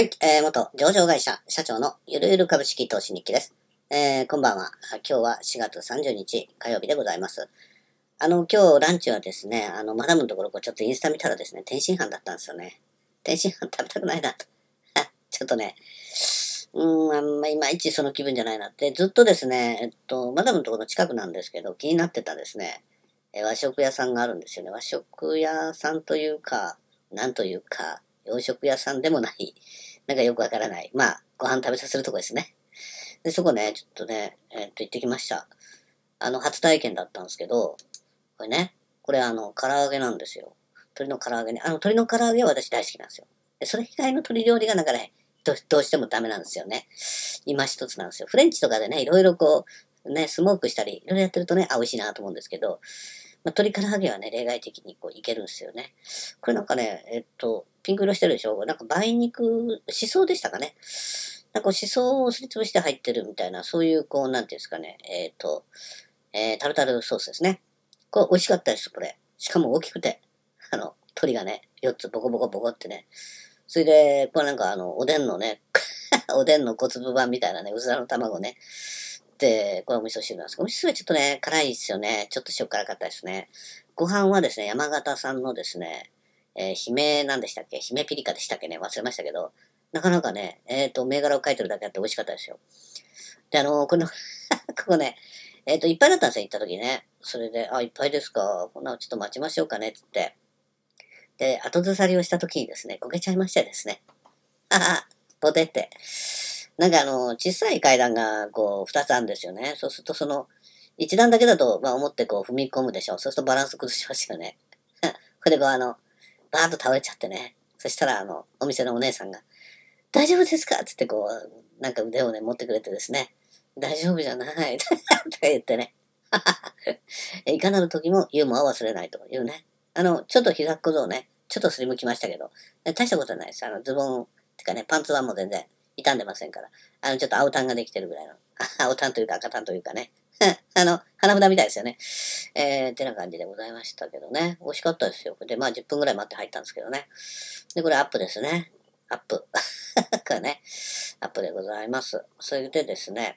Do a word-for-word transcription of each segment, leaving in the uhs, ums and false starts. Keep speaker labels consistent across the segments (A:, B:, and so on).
A: はい、えー、元上場会社社長のゆるゆる株式投資日記です。えー、こんばんは。今日はしがつさんじゅうにち火曜日でございます。あの、今日ランチはですね、あの、マダムのところこうちょっとインスタ見たらですね、天津飯だったんですよね。天津飯食べたくないなと。ちょっとね、うーん、あんまいまいちその気分じゃないなって、ずっとですね、えっと、マダムのところの近くなんですけど、気になってたですね、え和食屋さんがあるんですよね。和食屋さんというか、なんというか、洋食屋さんでもない、なんかよくわからない。まあ、ご飯食べさせるとこですね。で、そこね、ちょっとね、えっと、行ってきました。あの、初体験だったんですけど、これね、これあの、唐揚げなんですよ。鶏の唐揚げね。あの、鶏の唐揚げは私大好きなんですよ。で、それ以外の鶏料理がなんかね、どどうしてもダメなんですよね。今一つなんですよ。フレンチとかでね、いろいろこう、ね、スモークしたり、いろいろやってるとね、あ、美味しいなと思うんですけど、まあ、鶏唐揚げはね、例外的にこういけるんですよね。これなんかね、えっと、ピンク色してるでしょ。なんか梅肉、しそでしたかね。なんかしそをすりつぶして入ってるみたいな、そういうこう、なんていうんですかね、えっと、えー、タルタルソースですね。これ美味しかったです、これ。しかも大きくて、あの、鶏がね、よっつボコボコボコってね。それで、これなんかあの、おでんのね、おでんの小粒版みたいなね、うずらの卵ね。で、これお味噌汁なんですけど、お味噌汁はちょっとね、辛いですよね。ちょっと塩辛かったですね。ご飯はですね、山形産のですね、えー、姫なんでしたっけ姫ピリカでしたっけね忘れましたけど、なかなかね、えっと、銘柄を書いてるだけあって美味しかったですよ。で、あのーこのここね、えっと、いっぱいだったんですよ、行った時ね。それで、あ、いっぱいですか。こんなのちょっと待ちましょうかね、つって。で、後ずさりをした時にですね、こけちゃいましてですね。はは、ポテって。なんかあの、小さい階段がこう、二つあるんですよね。そうするとその、一段だけだと、まあ思ってこう踏み込むでしょう。そうするとバランス崩しますよね。これでこうあの、バーッと倒れちゃってね。そしたらあの、お店のお姉さんが、大丈夫ですかつってこう、なんか腕をね、持ってくれてですね。大丈夫じゃない。とか言ってね。いかなる時もユーモアを忘れないというね。あの、ちょっと膝小僧ね、ちょっとすりむきましたけど、大したことないです。あの、ズボン、てかね、パンツはもう全然傷んでませんから。あの、ちょっと青タンができてるぐらいの。青タンというか赤タンというかね。あの、花札みたいですよね。えー、ってな感じでございましたけどね。美味しかったですよ。で、まあじゅっぷんぐらい待って入ったんですけどね。で、これアップですね。アップ。これね、アップでございます。それでですね、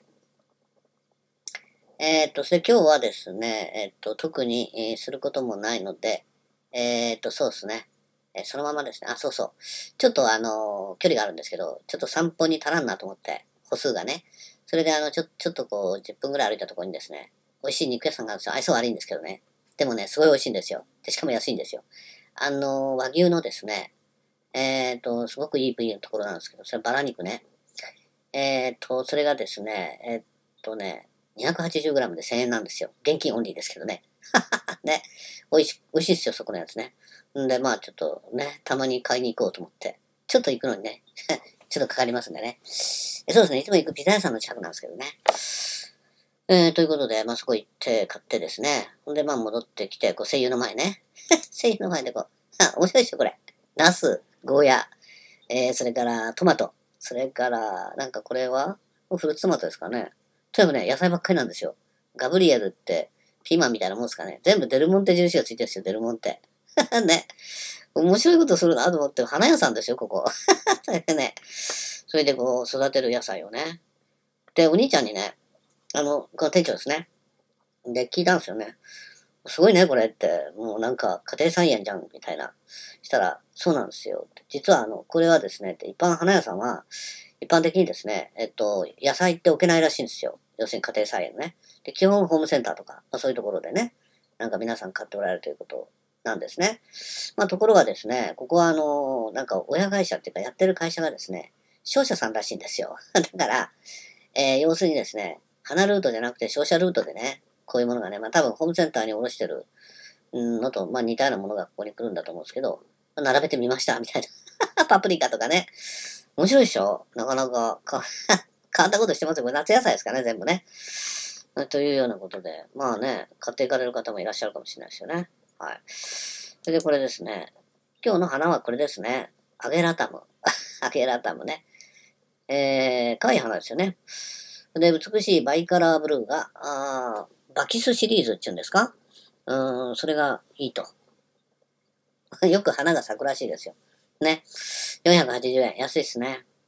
A: えっと、それ今日はですね、えっと、特に、えーすることもないので、えっと、そうですね。えーそのままですね。あ、そうそう。ちょっとあのー距離があるんですけど、ちょっと散歩に足らんなと思って、歩数がね。それであの、ちょ、ちょっとこう、じゅっぷんぐらい歩いたところにですね、美味しい肉屋さんがあるんですよ。愛想悪いんですけどね。でもね、すごい美味しいんですよ。で、しかも安いんですよ。あのー和牛のですね、えっと、すごくいい部位のところなんですけど、それバラ肉ね。えっと、それがですね、えっとね、にひゃくはちじゅうグラム でせんえんなんですよ。現金オンリーですけどね。ね。美味し、美味しいですよ、そこのやつね。んで、まあちょっとね、たまに買いに行こうと思って。ちょっと行くのにね、ちょっとかかりますんでね。えそうですね、いつも行くピザ屋さんの近くなんですけどね。えー、ということで、まあそこ行って買ってですね。ほんで、まあ戻ってきて、こう、声優の前ね。声優の前でこう、あ、面白いですよ、これ。ナス、ゴーヤ、えー、それからトマト。それから、なんかこれはフルーツトマトですかね。とにかくね、野菜ばっかりなんですよ。ガブリエルって、ピーマンみたいなもんですかね。全部デルモンテ印がついてるんですよ、デルモンテ。ね。面白いことするなと思って、花屋さんですよ、ここ。それでね、それでこう、育てる野菜をね。で、お兄ちゃんにね、あの、この店長ですね。で、聞いたんですよね。すごいね、これって。もうなんか家庭菜園じゃん、みたいな。したら、そうなんですよ。実はあの、これはですね、一般花屋さんは、一般的にですね、えっと、野菜って置けないらしいんですよ。要するに家庭菜園ね。で、基本ホームセンターとか、まあ、そういうところでね、なんか皆さん買っておられるということなんですね。まあ、ところがですね、ここはあの、なんか親会社っていうかやってる会社がですね、商社さんらしいんですよ。だから、えー要するにですね、花ルートじゃなくて商社ルートでね、こういうものがね、まあ多分ホームセンターに卸してるのと、まあ似たようなものがここに来るんだと思うんですけど、並べてみました、みたいな。パプリカとかね。面白いでしょなかなかか変わったことしてますよ。これ夏野菜ですかね、全部ね。というようなことで、まあね、買っていかれる方もいらっしゃるかもしれないですよね。はい。それでこれですね。今日の花はこれですね。アゲラタム。アゲラタムね。えー、可愛い花ですよね。で、美しいバイカラーブルーが、あーバキスシリーズっていうんですかうーん、それがいいと。よく花が咲くらしいですよ。ね。よんひゃくはちじゅうえん。安いですね。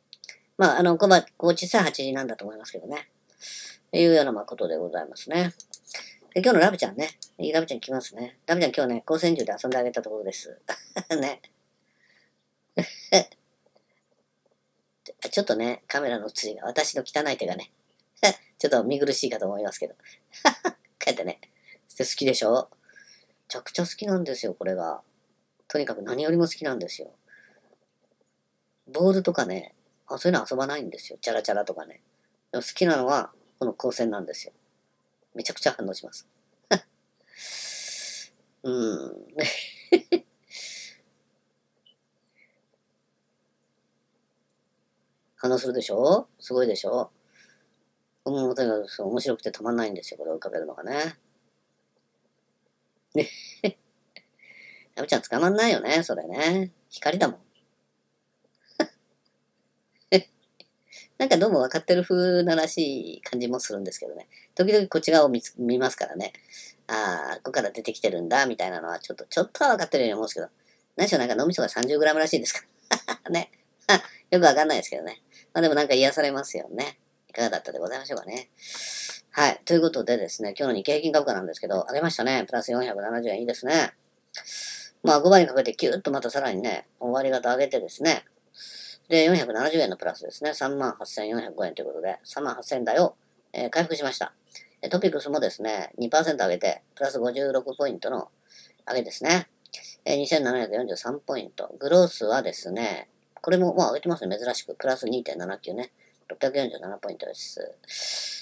A: まあ、あの、こば、こう小さいはちじなんだと思いますけどね。というような、まあ、ことでございますね。で、今日のラブちゃんね。いいラブちゃん来ますね。ラブちゃん今日ね、光線銃で遊んであげたところです。ね。ちょっとね、カメラの写りが、私の汚い手がね、ちょっと見苦しいかと思いますけど。こうやってね、好きでしょ？めちゃくちゃ好きなんですよ、これが。とにかく何よりも好きなんですよ。ボールとかね、あ、そういうの遊ばないんですよ。チャラチャラとかね。でも好きなのは、この光線なんですよ。めちゃくちゃ反応します。うーん。反応するでしょ？すごいでしょ？もうとにかく面白くてたまんないんですよ、これを浮かべるのがね。ね。やぶちゃん捕まんないよね、それね。光だもん。なんかどうも分かってる風ならしい感じもするんですけどね。時々こっち側を見つ見ますからね。ああ、ここから出てきてるんだ、みたいなのは、ちょっと、ちょっとは分かってるように思うんですけど。何しろなんか脳みそが さんじゅうグラム らしいですからね。よくわかんないですけどね。まあでもなんか癒されますよね。いかがだったでございましょうかね。はい。ということでですね、今日の日経平均株価なんですけど、上げましたね。プラスよんひゃくななじゅうえんいいですね。まあごばいにかけてキューッとまたさらにね、終わり方上げてですね、で、よんひゃくななじゅうえんのプラスですね。さんまんはっせんよんひゃくごえんということで、さんまんはっせん台を、えー回復しました。トピックスもですね、にパーセント上げて、プラスごじゅうろくポイントの上げですね。えーにせんななひゃくよんじゅうさんポイント。グロースはですね、これも、まあ上げてますね、珍しく。プラス にてんななきゅう ね。ろっぴゃくよんじゅうななポイントです。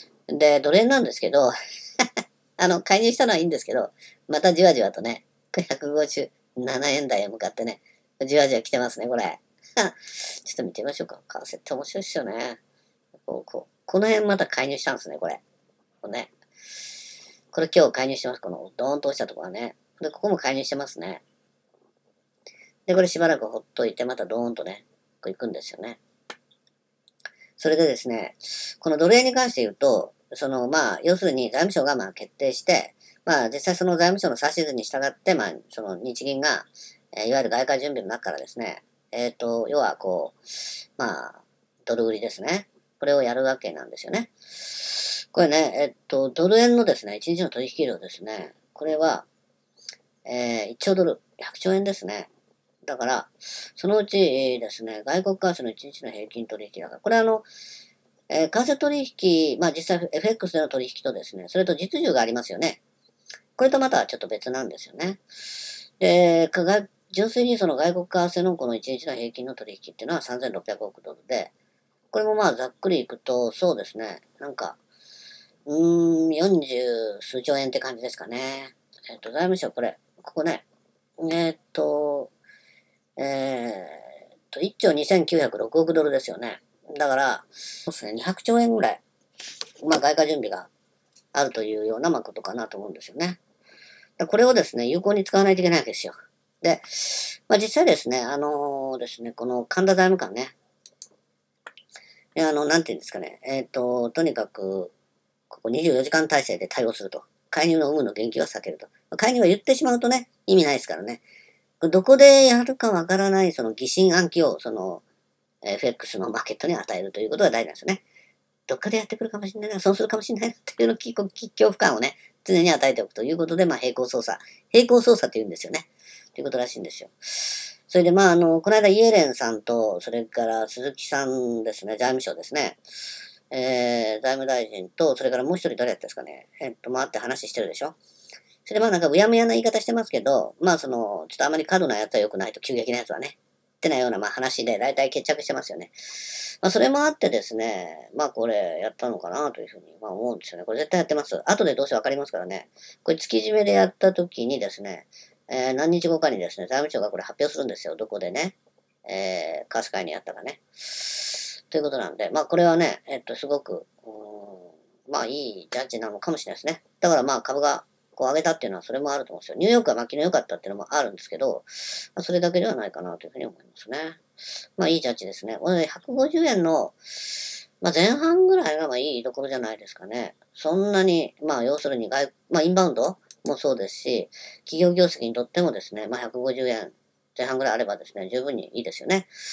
A: で、ドル円なんですけど、あの、介入したのはいいんですけど、またじわじわとね、ひゃくごじゅうななえん台へ向かってね、じわじわ来てますね、これ。ちょっと見てみましょうか。為替って面白いっすよね。こう、こう、この辺また介入したんですね、これ。これね。これ今日介入してます。このドーンと落ちたところはね。で、ここも介入してますね。で、これしばらくほっといて、またドーンとね、こう行くんですよね。それでですね、このドル円に関して言うと、その、まあ、要するに財務省がまあ決定して、まあ、実際その財務省の指図に従って、まあ、その日銀が、えーいわゆる外貨準備の中からですね、えっと、要はこう、まあ、ドル売りですね。これをやるわけなんですよね。これね、えっと、ドル円のですね、いちにちの取引量ですね。これは、えー、いっちょうドル、ひゃくちょうえんですね。だから、そのうちですね、外国為替のいちにちの平均取引だから、これあの、えー、為替取引、まあ実際 エフエックス での取引とですね、それと実需がありますよね。これとまたちょっと別なんですよね。で、かが純粋にその外国為替のこのいちにちの平均の取引っていうのはさんぜんろっぴゃくおくドルで、これもまあざっくりいくと、そうですね、なんか、うーん、よんじゅう数兆円って感じですかね。えっと、財務省これ、ここね、えっと、えーっと、いっちょうにせんきゅうひゃくろくおくドルですよね。だから、そうですね、にひゃくちょうえんぐらい、まあ外貨準備があるというようなまあことかなと思うんですよね。これをですね、有効に使わないといけないわけですよ。で、まあ実際ですね、あのーですね、この神田財務官ね、いやあの、なんていうんですかね、えっと、とにかく、ここにじゅうよじかん体制で対応すると。介入の有無の言及は避けると。介入は言ってしまうとね、意味ないですからね。どこでやるかわからない、その疑心暗鬼を、その、エフエックス のマーケットに与えるということが大事なんですよね。どっかでやってくるかもしれないな、そうするかもしれないな、っていうの恐怖感をね、常に与えておくということで、まあ、並行操作。並行操作って言うんですよね。ということらしいんですよ。それで、まあ、あの、この間、イエレンさんと、それから鈴木さんですね、財務省ですね。えー、財務大臣と、それからもう一人誰やったんですかね。えっと、回って話してるでしょ。それでまあなんかうやむやな言い方してますけど、まあその、ちょっとあまり過度なやつは良くないと、急激なやつはね。ってなようなまあ話で大体決着してますよね。まあそれもあってですね、まあこれやったのかなというふうにまあ思うんですよね。これ絶対やってます。後でどうせわかりますからね。これ月締めでやった時にですね、えー、何日後かにですね、財務省がこれ発表するんですよ。どこでね、えー、為替会にやったかね。ということなんで、まあこれはね、えっと、すごく、うーんまあいいジャッジなのかもしれないですね。だからまあ株がこう上げたっていうのはそれもあると思うんですよ。ニューヨークはまあ昨日良かったっていうのもあるんですけど、まあ、それだけではないかなというふうに思いますね。まあいいジャッジですね。これひゃくごじゅうえんの、まあ前半ぐらいがまあいいところじゃないですかね。そんなに、まあ要するに外、まあインバウンドもそうですし、企業業績にとってもですね、まあひゃくごじゅうえん前半ぐらいあればですね、十分にいいですよね。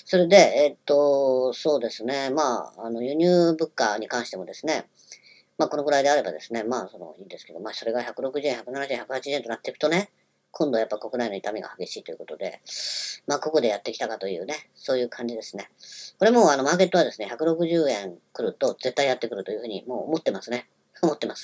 A: それで、えっと、そうですね。まあ、あの、輸入物価に関してもですね、まあ、このぐらいであればですね、まあ、その、いいんですけど、まあ、それがひゃくろくじゅうえん、ひゃくななじゅうえん、ひゃくはちじゅうえんとなっていくとね、今度はやっぱ国内の痛みが激しいということで、まあ、ここでやってきたかというね、そういう感じですね。これも、あの、マーケットはですね、ひゃくろくじゅうえん来ると絶対やってくるというふうに、もう思ってますね。思ってます。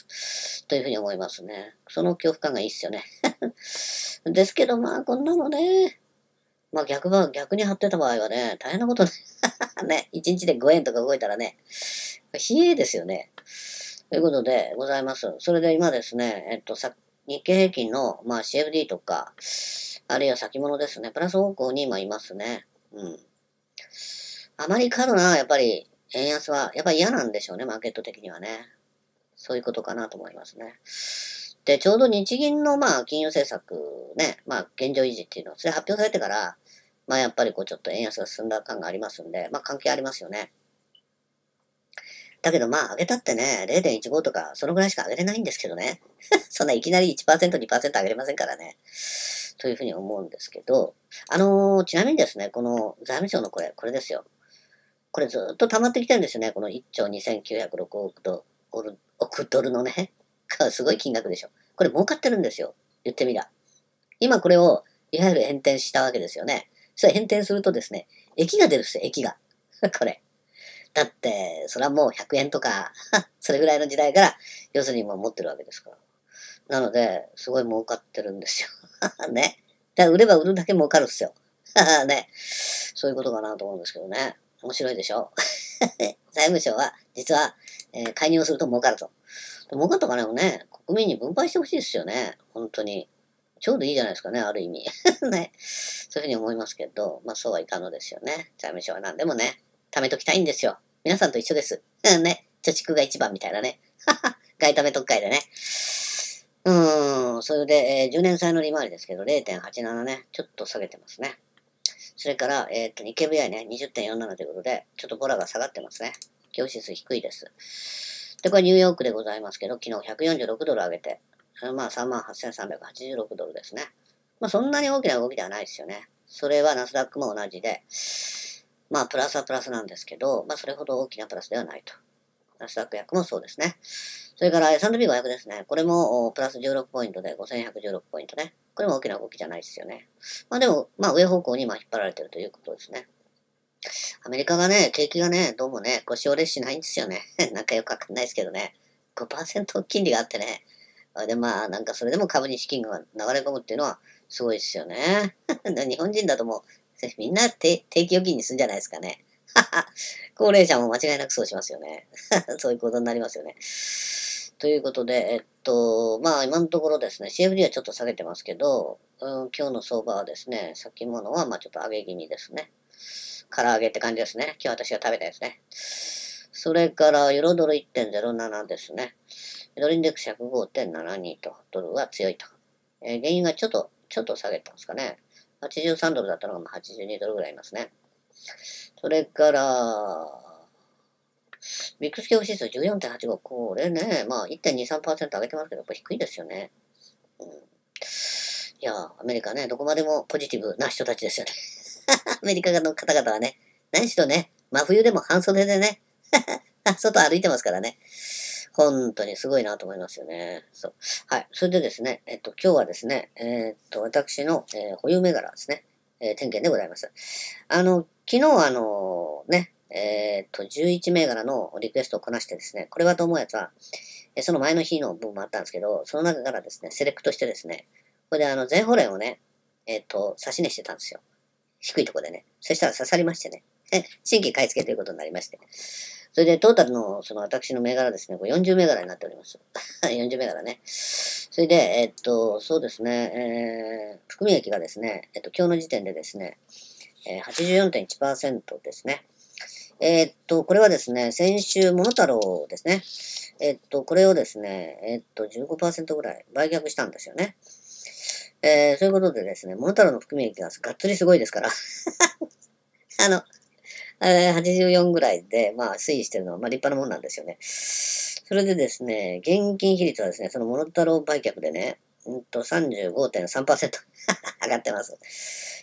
A: というふうに思いますね。その恐怖感がいいっすよね。ですけど、まあ、こんなのね、まあ逆は、逆に張ってた場合はね、大変なことね。ね、いちにちでごえんとか動いたらね、冷えですよね。ということでございます。それで今ですね、えっと、さ日経平均の、まあ、シーエフディー とか、あるいは先物ですね、プラス方向に今いますね。うん。あまり過度な、やっぱり、円安は、やっぱり嫌なんでしょうね、マーケット的にはね。そういうことかなと思いますね。で、ちょうど日銀の、まあ、金融政策ね、まあ、現状維持っていうのは、それ発表されてから、まあ、やっぱりこう、ちょっと円安が進んだ感がありますんで、まあ、関係ありますよね。だけどまあ、上げたってね、れいてんいちごとか、そのぐらいしか上げれないんですけどね。そんないきなりいちパーセント、にパーセント上げれませんからね。というふうに思うんですけど、あのー、ちなみにですね、この財務省のこれ、これですよ。これずっと溜まってきてるんですよね。このいっちょうにせんきゅうひゃくろくおくドル、億ドルのね。すごい金額でしょ。これ儲かってるんですよ。言ってみりゃ。今これを、いわゆる返転したわけですよね。それ返転するとですね、益が出るんですよ、益が。これ。だって、それはもうひゃくえんとか、それぐらいの時代から、要するにもう持ってるわけですから。なので、すごい儲かってるんですよ。ね。だから売れば売るだけ儲かるっすよ。ね。そういうことかなと思うんですけどね。面白いでしょ。財務省は、実は、えー介入をすると儲かると。儲かった金をね、国民に分配してほしいですよね。本当に。ちょうどいいじゃないですかね、ある意味。ね。そういうふうに思いますけど、まあそうはいかんのですよね。財務省は何でもね、貯めときたいんですよ。皆さんと一緒です。うんね。貯蓄が一番みたいなね。外為特会でね。うーん、それで、えーじゅうねん債の利回りですけど、れいてんはちななね、ちょっと下げてますね。それから、えっ、と、日経 ブイアイ ね、にじゅってんよんななということで、ちょっとボラが下がってますね。業指数低いです。で、これニューヨークでございますけど、昨日ひゃくよんじゅうろくドル上げて、まあさんまんはっせんさんびゃくはちじゅうろくドルですね。まあそんなに大きな動きではないですよね。それはナスダックも同じで、まあプラスはプラスなんですけど、まあそれほど大きなプラスではないと。ナスダック薬もそうですね。それから エスアンドピーごひゃく ですね。これもプラスじゅうろくポイントでごせんひゃくじゅうろくポイントね。これも大きな動きじゃないですよね。まあでも、まあ上方向にまあ引っ張られてるということですね。アメリカがね、景気がね、どうもね、腰折れしないんですよね。なんかよくわかんないですけどね。ごパーセント金利があってね。で、まあ、なんかそれでも株に資金が流れ込むっていうのはすごいですよね。日本人だともう、みんな定定期預金にするんじゃないですかね。高齢者も間違いなくそうしますよね。そういうことになりますよね。ということで、えっと、まあ今のところですね、シーエフディー はちょっと下げてますけど、うん、今日の相場はですね、先物はまあちょっと上げ気味ですね。唐揚げって感じですね。今日私が食べたやつね。それから、ユーロドル いってんゼロなな ですね。ドルインデックス ひゃくごてんななに と、ドルは強いと。えー、原因がちょっと、ちょっと下げたんですかね。はちじゅうさんドルだったのがはちじゅうにドルぐらいいますね。それから、ビックス恐怖指数 じゅうよんてんはちご。これね、まあ いってんにさんパーセント 上げてますけど、やっぱ低いですよね。うん、いや、アメリカね、どこまでもポジティブな人たちですよね。アメリカの方々はね、何しろね、真冬でも半袖でね、外歩いてますからね。本当にすごいなと思いますよね。そう。はい。それでですね、えっと、今日はですね、えー、っと、私の、えー、保有銘柄ですね、えー、点検でございます。あの、昨日あの、ね、えー、っと、じゅういち銘柄のリクエストをこなしてですね、これはと思うやつは、えー、その前の日の分もあったんですけど、その中からですね、セレクトしてですね、これであの、全保連をね、えー、っと、差し値してたんですよ。低いところでね。そしたら刺さりましてね。新規買い付けということになりまして。それでトータルの、その私の銘柄ですね、これよんじゅう銘柄になっております。よんじゅう銘柄ね。それで、えっと、そうですね、えー、含み益がですね、えっと、今日の時点でですね、えー、はちじゅうよんてんいちパーセント ですね。えーっと、これはですね、先週、モノタロウですね。えっと、これをですね、えっと、じゅうごパーセントぐらい売却したんですよね。えー、そういうことでですね、モノタロウの含み益ががっつりすごいですから。あの、えー、はちじゅうよんぐらいで、まあ、推移してるのは、まあ、立派なもんなんですよね。それでですね、現金比率はですね、そのモノタロウ売却でね、うんと、さんじゅうごてんさんパーセント 上がってます。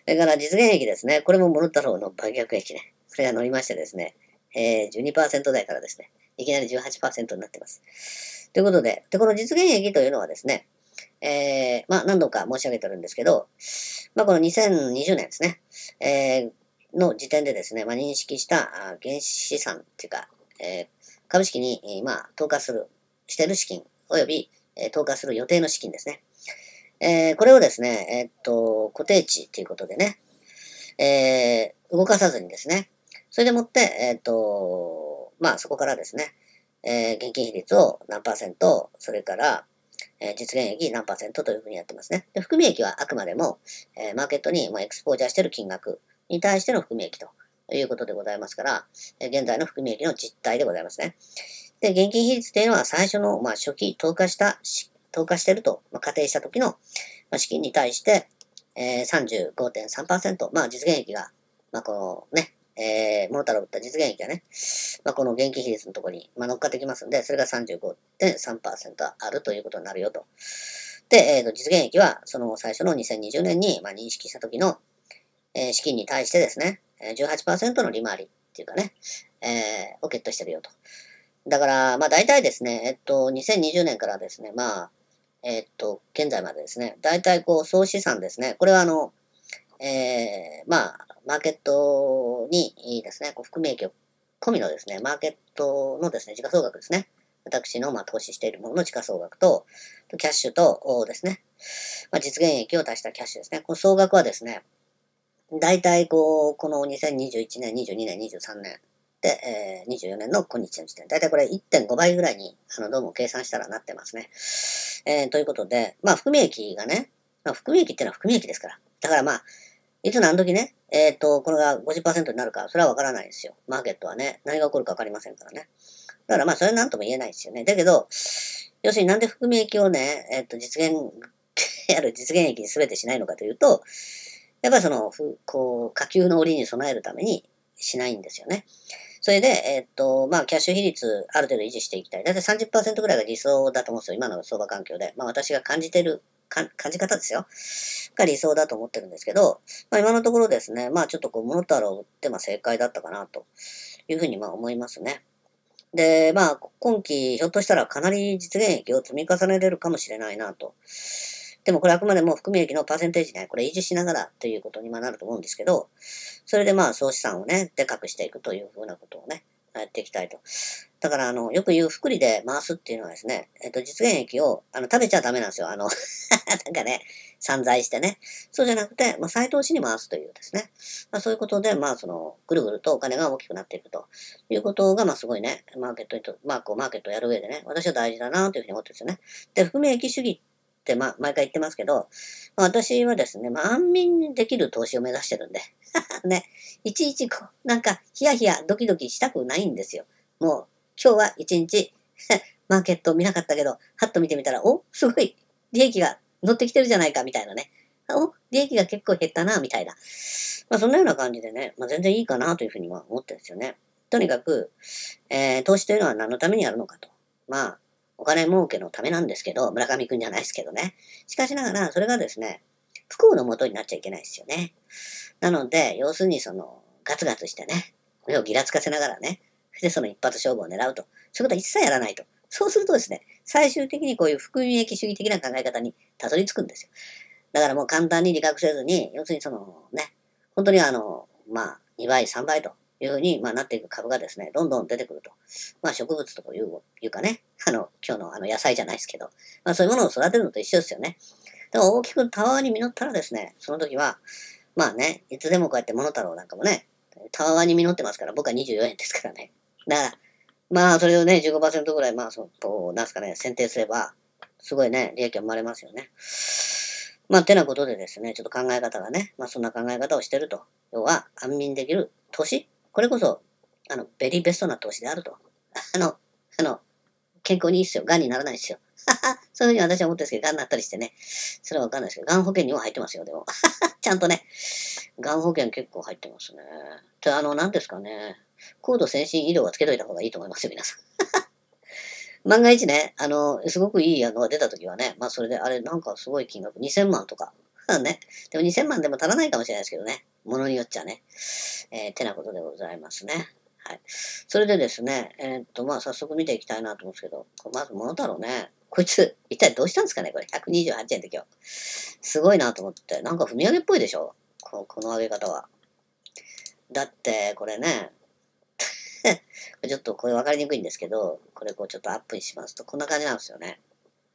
A: それから実現益ですね。これもモノタロウの売却益ね。これが乗りましてですね、えー、じゅうにパーセント 台からですね、いきなりじゅうはちパーセントになっています。ということで、で、この実現益というのはですね、えー、まあ何度か申し上げてるんですけど、まあこのにせんにじゅうねんですね、えー、の時点でですね、まあ認識した原資産っていうか、えー、株式に、えー、まあ投下する、してる資金、および、えー、投下する予定の資金ですね。えー、これをですね、えー、っと、固定値ということでね、えー、動かさずにですね、それでもって、えー、っと、まあそこからですね、えー、現金比率を何パーセント、それから、えー、実現益何パーセントというふうにやってますね。で、含み益はあくまでも、えー、マーケットにもエクスポージャーしている金額に対しての含み益ということでございますから、えー、現在の含み益の実態でございますね。で、現金比率というのは最初の、まあ、初期投下した、投下していると、まあ、仮定した時の、まあ、資金に対して、えー、さんじゅうごてんさんパーセント、まあ、実現益が、まあ、このね、えー、モノタロウ打った実現益がね、まあ、この現金比率のところに、まあ、乗っかってきますんで、それが さんじゅうごてんさんパーセント あるということになるよと。で、えー、と実現益は、その最初のにせんにじゅうねんに、まあ、認識した時の、えー、資金に対してですね、じゅうはちパーセント の利回りっていうかね、えー、をゲットしてるよと。だから、まあ大体ですね、えっと、にせんにじゅうねんからですね、まあ、えっと、現在までですね、大体こう、総資産ですね、これはあの、えー、まあ、マーケットにですね、こう含み益を込みのですね、マーケットのですね、時価総額ですね。私のまあ投資しているものの時価総額と、キャッシュとですね、まあ、実現益を足したキャッシュですね。この総額はですね、大体こう、このにせんにじゅういちねん、にじゅうにねん、にじゅうさんねんで、えー、にじゅうよねんの今日の時点。大体これいってんごばいぐらいに、あの、どうも計算したらなってますね。えー、ということで、まあ、含み益がね、まあ、含み益っていうのは含み益ですから。だからまあ、いつ何時ね、えっ、ー、と、これが ごじゅっパーセント になるか、それはわからないですよ。マーケットはね、何が起こるかわかりませんからね。だからまあ、それは何とも言えないですよね。だけど、要するになんで含み益をね、えっ、ー、と、実現、やる実現益に全てしないのかというと、やっぱりその、こう、下級の折に備えるためにしないんですよね。それで、えっと、まあ、キャッシュ比率、ある程度維持していきたい。だいたい さんじゅっパーセント ぐらいが理想だと思うんですよ。今の相場環境で。まあ、私が感じてる、感じ方ですよ。が理想だと思ってるんですけど、まあ、今のところですね、まあ、ちょっとこう、モノタロウを売って、まあ、正解だったかな、というふうに、まあ、思いますね。で、まあ、今期、ひょっとしたらかなり実現益を積み重ねれるかもしれないな、と。でもこれあくまでも含み益のパーセンテージね、これ維持しながらということになると思うんですけど、それでまあ総資産をね、でかくしていくというふうなことをね、やっていきたいと。だからあの、よく言う福利で回すっていうのはですね、えっと、実現益を、あの、食べちゃダメなんですよ。あの、なんかね、散財してね。そうじゃなくて、まあ、再投資に回すというですね。まあ、そういうことで、まあ、その、ぐるぐるとお金が大きくなっていくということが、まあ、すごいね、マーケットにと、まあ、こう、マーケットをやる上でね、私は大事だなというふうに思ってるんですよね。で、含み益主義って、まあ、毎回言ってますけど、まあ、私はですね、まあ、安眠にできる投資を目指してるんで、ね、いちいちこう、なんか、ヒヤヒヤドキドキしたくないんですよ。もう、今日は一日、マーケット見なかったけど、はっと見てみたら、お、すごい、利益が乗ってきてるじゃないか、みたいなね。お、利益が結構減ったな、みたいな。まあ、そんなような感じでね、まあ、全然いいかな、というふうには思ってるんですよね。とにかく、えー、投資というのは何のためにやるのかと。まあ、お金儲けのためなんですけど、村上くんじゃないですけどね。しかしながら、それがですね、不幸のもとになっちゃいけないですよね。なので、要するにその、ガツガツしてね、目をギラつかせながらね、で、その一発勝負を狙うと。そういうことは一切やらないと。そうするとですね、最終的にこういう含み益主義的な考え方にたどり着くんですよ。だからもう簡単に理覚せずに、要するにそのね、本当にあの、まあ、にばい、さんばいというふうに、まあ、なっていく株がですね、どんどん出てくると。まあ、植物とかいういうかね、あの、今日のあの野菜じゃないですけど、まあ、そういうものを育てるのと一緒ですよね。でも大きくたわわに実ったらですね、その時は、まあね、いつでもこうやってモノタロウなんかもね、たわわに実ってますから、僕はにじゅうよえんですからね。だから、まあ、それをね、じゅうごパーセントぐらい、まあ、そこう、なんすかね、選定すれば、すごいね、利益が生まれますよね。まあ、てなことでですね、ちょっと考え方がね、まあ、そんな考え方をしてると。要は、安眠できる投資これこそ、あの、ベリーベストな投資であると。あの、あの、健康にいいっすよ。癌にならないっすよ。そういうふうに私は思ってるんですけど、癌になったりしてね。それはわかんないですけど、癌保険には入ってますよ、でも。ちゃんとね。癌保険結構入ってますね。で、あの、何ですかね。高度先進医療はつけといた方がいいと思いますよ、皆さん。万が一ね、あの、すごくいいのが出た時はね、まあそれで、あれ、なんかすごい金額、にせんまんとか、 ね。でもにせんまんでも足らないかもしれないですけどね。ものによっちゃね。えー、てなことでございますね。はい。それでですね、えー、っと、まあ、早速見ていきたいなと思うんですけど、まず、モノタロウね。こいつ、一体どうしたんですかねこれ。ひゃくにじゅうはちえんで今日。すごいなと思って。なんか踏み上げっぽいでしょこの、この上げ方は。だって、これね、ちょっとこれ分かりにくいんですけど、これこうちょっとアップにしますと、こんな感じなんですよね。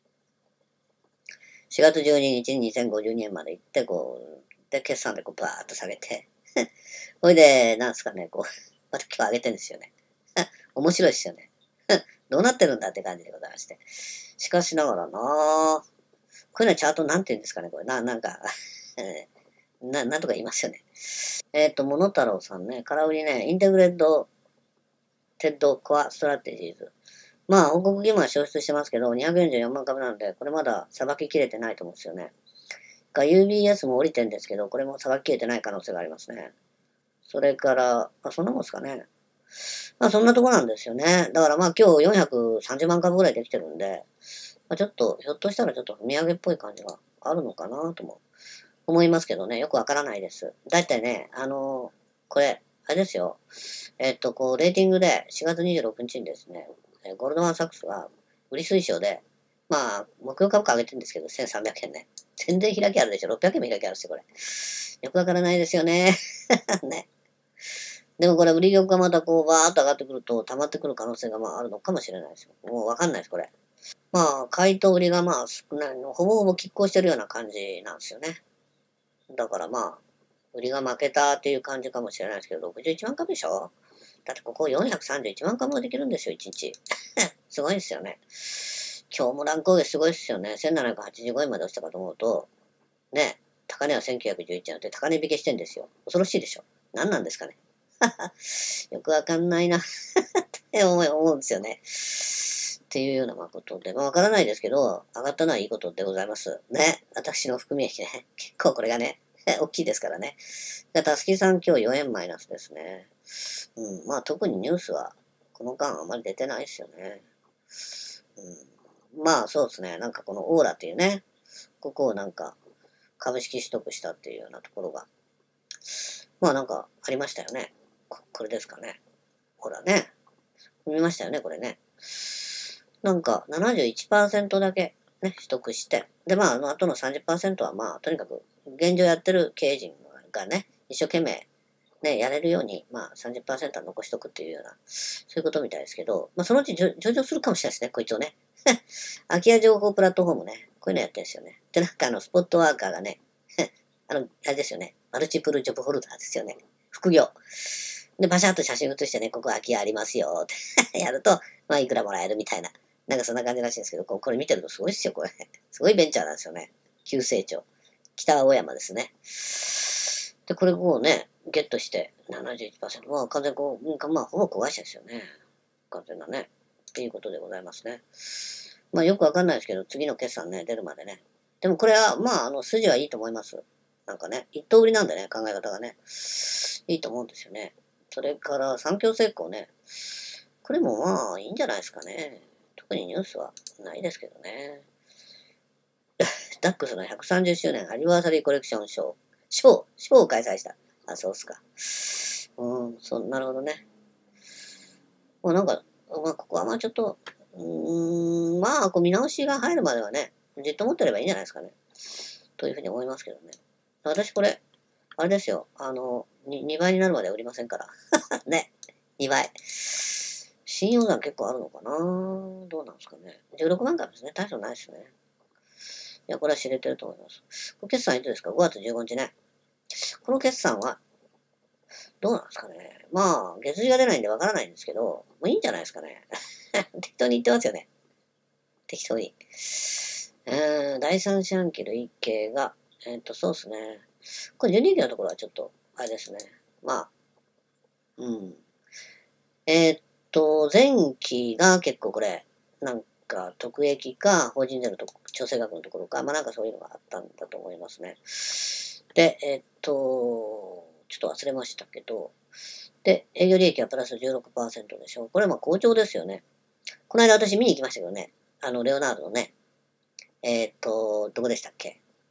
A: しがつじゅうににちににせんごじゅうにえんまで行って、こう、で、決算でこうバーッと下げて、ほいで、なんですかね、こう、また今日上げてるんですよね。面白いですよね。どうなってるんだって感じでございまして。しかしながらなぁ、こういうのはチャートなんて言うんですかね、これ。な、なんかな、なんとか言いますよね。えっ、ー、と、モノタロウさんね、空売りね、インテグレッドテッドコアストラテジーズ。まあ、報告義務は消失してますけど、にひゃくよんじゅうよんまん株なんで、これまださばききれてないと思うんですよね。が ユービーエス も降りてんですけど、これもさばききれてない可能性がありますね。それから、まあ、そんなもんですかね。まあ、そんなとこなんですよね。だからまあ、今日よんひゃくさんじゅうまん株ぐらいできてるんで、まあ、ちょっと、ひょっとしたらちょっと踏み上げっぽい感じがあるのかなとも思いますけどね。よくわからないです。だいたいね、あのーこれ、あれですよ。えっと、こう、レーティングでしがつにじゅうろくにちにですね、ゴールドマンサックスが売り推奨で、まあ、目標株価上げてるんですけど、せんさんびゃくえんね。全然開きあるでしょ。ろっぴゃくえんも開きあるし、これ。よくわからないですよね。ね。でもこれ、売り玉がまたこう、バーっと上がってくると、溜まってくる可能性がまああるのかもしれないですよ。もうわかんないです、これ。まあ、買いと売りがまあ少ないの、ほぼほぼ拮抗してるような感じなんですよね。だからまあ、売りが負けたっていう感じかもしれないですけど、ろくじゅういちまん株でしょ。だってここよんひゃくさんじゅういちまん株もできるんですよ、いちにち。すごいですよね。今日も乱高下すごいですよね。せんななひゃくはちじゅうごえんまで落ちたかと思うと、ね、高値はせんきゅうひゃくじゅういちえんで高値引けしてんですよ。恐ろしいでしょ。何なんですかね。よくわかんないなって思うんですよね。っていうようなことで、まあわからないですけど、上がったのはいいことでございます。ね。私の含み益ね。結構これがね、大きいですからね。で、たすきさん今日よえんマイナスですね。うん。まあ特にニュースは、この間あまり出てないですよね。うん。まあそうですね。なんかこのオーラっていうね、ここをなんか株式取得したっていうようなところが、まあなんかありましたよね。ここれですかね。ほらね。見ましたよね、これね。なんかななじゅういちパーセントだけね、取得して、で、まあ、あの後のさんじゅっパーセントはまあ、とにかく、現状やってる経営陣がね、一生懸命、ね、やれるように、まあ、さんじゅっパーセントは残しとくっていうような、そういうことみたいですけど、まあ、そのうち上場するかもしれないですね、こいつをね。空き家情報プラットフォームね、こういうのやってるんですよね。で、なんかあの、スポットワーカーがね、あの、あれですよね、マルチプルジョブホルダーですよね。副業。で、バシャッと写真写してね、ここ空き家ありますよってやると、まあ、いくらもらえるみたいな。なんかそんな感じらしいんですけど、これ見てるとすごいっすよ、これ。すごいベンチャーなんですよね。急成長。北青山ですね。で、これこうね、ゲットしてななじゅういちパーセント。まあ、完全こう、まあ、ほぼ子会社ですよね。完全なね。っていうことでございますね。まあ、よくわかんないですけど、次の決算ね、出るまでね。でもこれは、まあ、あの、筋はいいと思います。なんかね、一等売りなんでね、考え方がね。いいと思うんですよね。それから、三共成功ね。これもまあ、いいんじゃないですかね。特にニュースはないですけどね。ダックスのひゃくさんじゅっしゅうねんアニバーサリーコレクションショー。ショー、ショーを開催した。あ、そうっすか。うん、そう、なるほどね。まあなんか、まあここはまあちょっと、うーん、まあこう見直しが入るまではね、じっと持ってればいいんじゃないですかね。というふうに思いますけどね。私これ、あれですよ。あの、ににばいになるまでは売りませんから。ね。にばい。信用残結構あるのかなどうなんですかね。じゅうろくまん株ですね。大したないですね。いや、これは知れてると思います。これ決算いつですか ?ご 月じゅうごにちね。この決算は、どうなんですかね。まあ、月次が出ないんでわからないんですけど、もういいんじゃないですかね。適当に言ってますよね。適当に。えー、だいさん四半期累計が、えっ、と、そうですね。これじゅうにきのところはちょっと、あれですね。まあ、うん。えーっと、前期が結構これ、なんか特益か法人税のとこ調整額のところか、まあなんかそういうのがあったんだと思いますね。で、えーっと、ちょっと忘れましたけど、で、営業利益はプラスじゅうろくパーセントでしょ。これまあ好調ですよね。この間私見に行きましたけどね。あの、レオナルドのね。えーっと、どこでしたっけ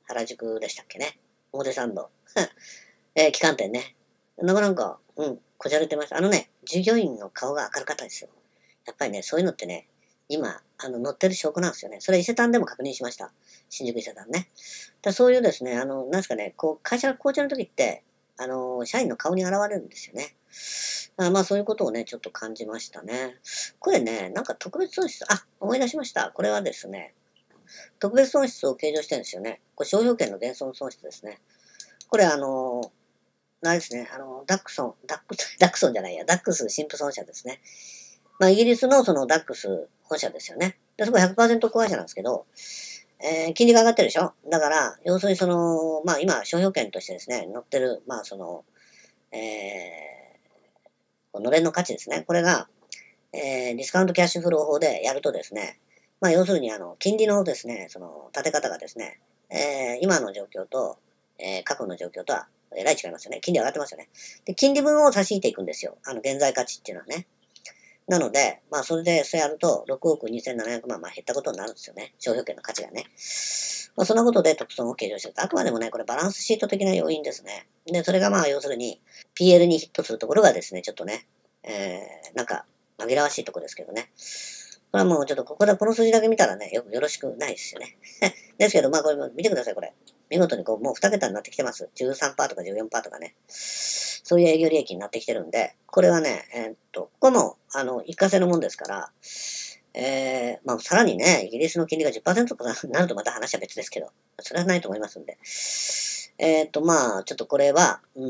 A: 原宿でしたっけね。表参道。えー、旗艦店ね。なかなか、うん、こじゃれてました。あのね、従業員の顔が明るかったですよ。やっぱりね、そういうのってね、今、あの、乗ってる証拠なんですよね。それ伊勢丹でも確認しました。新宿伊勢丹ね。だそういうですね、あの、なんですかね、こう、会社が紅茶の時って、あの、社員の顔に現れるんですよね。あまあ、そういうことをね、ちょっと感じましたね。これね、なんか特別損失、あ、思い出しました。これはですね、特別損失を計上してるんですよね。これ商標権の減損損失ですね。これあの、あれですね、あの、ダックソン、ダック、ダックソンじゃないや、ダックス新婦本社ですね。まあ、イギリスのそのダックス本社ですよね。で、そこひゃくパーセント子会社なんですけど、えー、金利が上がってるでしょ。だから、要するにその、まあ今、商標権としてですね、乗ってる、まあその、えー、のれんの価値ですね。これが、えー、ディスカウントキャッシュフロー法でやるとですね、まあ要するにあの、金利のですね、その、立て方がですね、えー、今の状況と、えー、過去の状況とは、えらい違いますよね。金利上がってますよね。で、金利分を差し引いていくんですよ。あの、現在価値っていうのはね。なので、まあ、それで、そうやると、ろくおくにせんななひゃくまん、まあ、減ったことになるんですよね。商標権の価値がね。まあ、そんなことで特損を計上してる。あくまでもね、これバランスシート的な要因ですね。で、それがまあ、要するに、ピーエル にヒットするところがですね、ちょっとね、えー、なんか、紛らわしいところですけどね。これはもうちょっと、ここで、この数字だけ見たらね、よくよろしくないですよね。ですけど、まあ、これも見てください、これ。見事にこう、もうに桁になってきてます。じゅうさんパーセントとかじゅうよんパーセントとかね。そういう営業利益になってきてるんで、これはね、えーっと、ここも、あの、一過性のもんですから、えー、まあ、さらにね、イギリスの金利がじゅっパーセントとかなるとまた話は別ですけど、それはないと思いますんで。えーっと、まあ、ちょっとこれは、うん、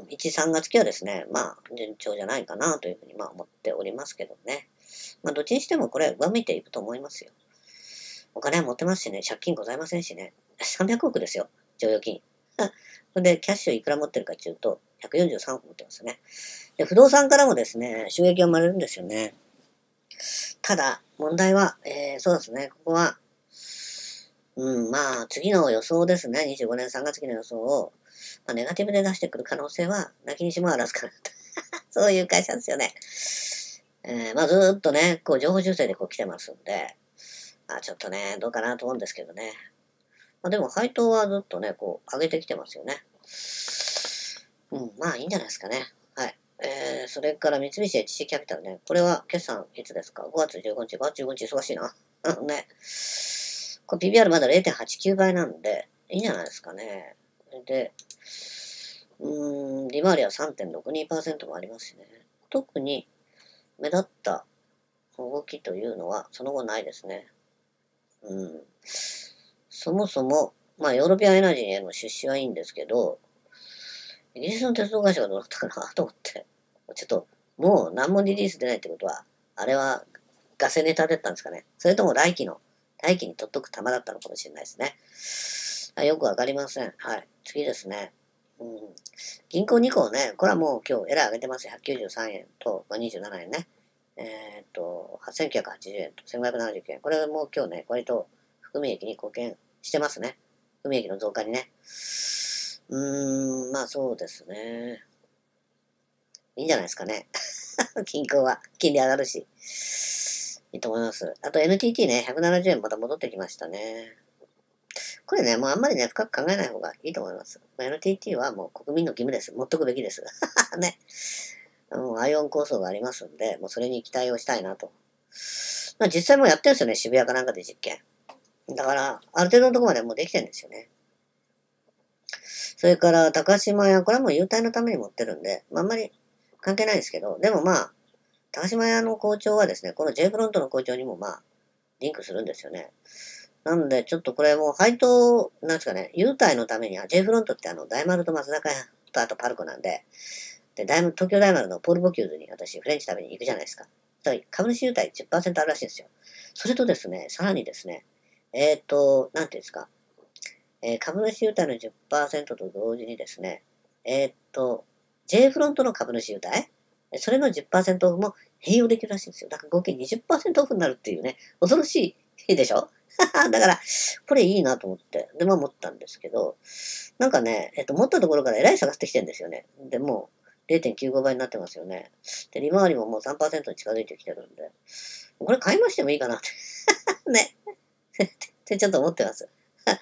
A: いち、さんがつ期はですね、まあ、順調じゃないかなというふうに、まあ、思っておりますけどね。まあ、どっちにしてもこれ、上向いていくと思いますよ。お金は持ってますしね、借金ございませんしね。さんびゃくおくですよ、剰余金。それで、キャッシュいくら持ってるかっていうと、ひゃくよんじゅうさんおく持ってますね。で、不動産からもですね、収益が生まれるんですよね。ただ、問題は、えー、そうですね、ここは、うん、まあ、次の予想ですね、にじゅうごねんさんがつ期の予想を、まあ、ネガティブで出してくる可能性は、なきにしもあらずかなと。そういう会社ですよね。えー、まあ、ずーっとね、こう、情報修正でこう来てますんで、まあ、ちょっとね、どうかなと思うんですけどね。まあ、でも、配当はずっとね、こう、上げてきてますよね。うん、まあ、いいんじゃないですかね。はい。えー、それから三菱 エイチシー キャピタルね。これは決算いつですか？ ご 月じゅうごにち。ごがつじゅうごにち忙しいな。ね。これ ピービーアール まだれいてんはちきゅうばいなんで、いいんじゃないですかね。で、うーん、利回りは さんてんろくにパーセント もありますしね。特に目立った動きというのはその後ないですね。うん。そもそも、まあヨーロピアンエナジーへの出資はいいんですけど、イギリスの鉄道会社がどうだったかなと思って。ちょっと、もう何もリリース出ないってことは、あれはガセネタだったんですかね。それとも来期の、来期に取っとく玉だったのかもしれないですね。よくわかりません。はい。次ですね。うん、銀行にこね、これはもう今日エラー上げてますよ。ひゃくきゅうじゅうさんえんとにじゅうななえんね。えー、っと、せんきゅうひゃくはちじゅうえんとせんごひゃくななじゅうきゅうえん。これはもう今日ね、割と含み益に貢献してますね。含み益の増加にね。うーん、まあそうですね。いいんじゃないですかね。銀行は金利上がるし。いいと思います。あと エヌティーティー ね、ひゃくななじゅうえんまた戻ってきましたね。これね、もうあんまりね、深く考えない方がいいと思います。エヌティーティー はもう国民の義務です。持っとくべきです。ね。もうアイオン構想がありますんで、もうそれに期待をしたいなと。まあ実際もうやってるんですよね、渋谷かなんかで実験。だから、ある程度のところまでもうできてるんですよね。それから、高島屋、これはもう優待のために持ってるんで、まあ、あんまり関係ないですけど、でもまあ、高島屋の校長はですね、この J フロントの校長にもまあ、リンクするんですよね。なんで、ちょっとこれもう配当、なんですかね、優待のためには J フロントってあの、大丸と松坂屋とあとパルコなんで、で、大東京大丸のポール・ボキューズに私、フレンチ食べに行くじゃないですか。だから株主優待 じゅっパーセント あるらしいんですよ。それとですね、さらにですね、えっ、ー、と、なんていうんですか、えー、株主優待の じゅっパーセント と同時にですね、えー、っと、J フロントの株主優待それのじゅっパーセントオフも併用できるらしいんですよ。だから合計にじゅっパーセントオフになるっていうね、恐ろしいでしょだから、これいいなと思って、で、まあ持ったんですけど、なんかね、えっと、持ったところからえらい下がってきてるんですよね。で、もうれいてんきゅうごばいになってますよね。で、利回りももう さんパーセント に近づいてきてるんで、これ買い増してもいいかなって。ね。ってちょっと思ってます。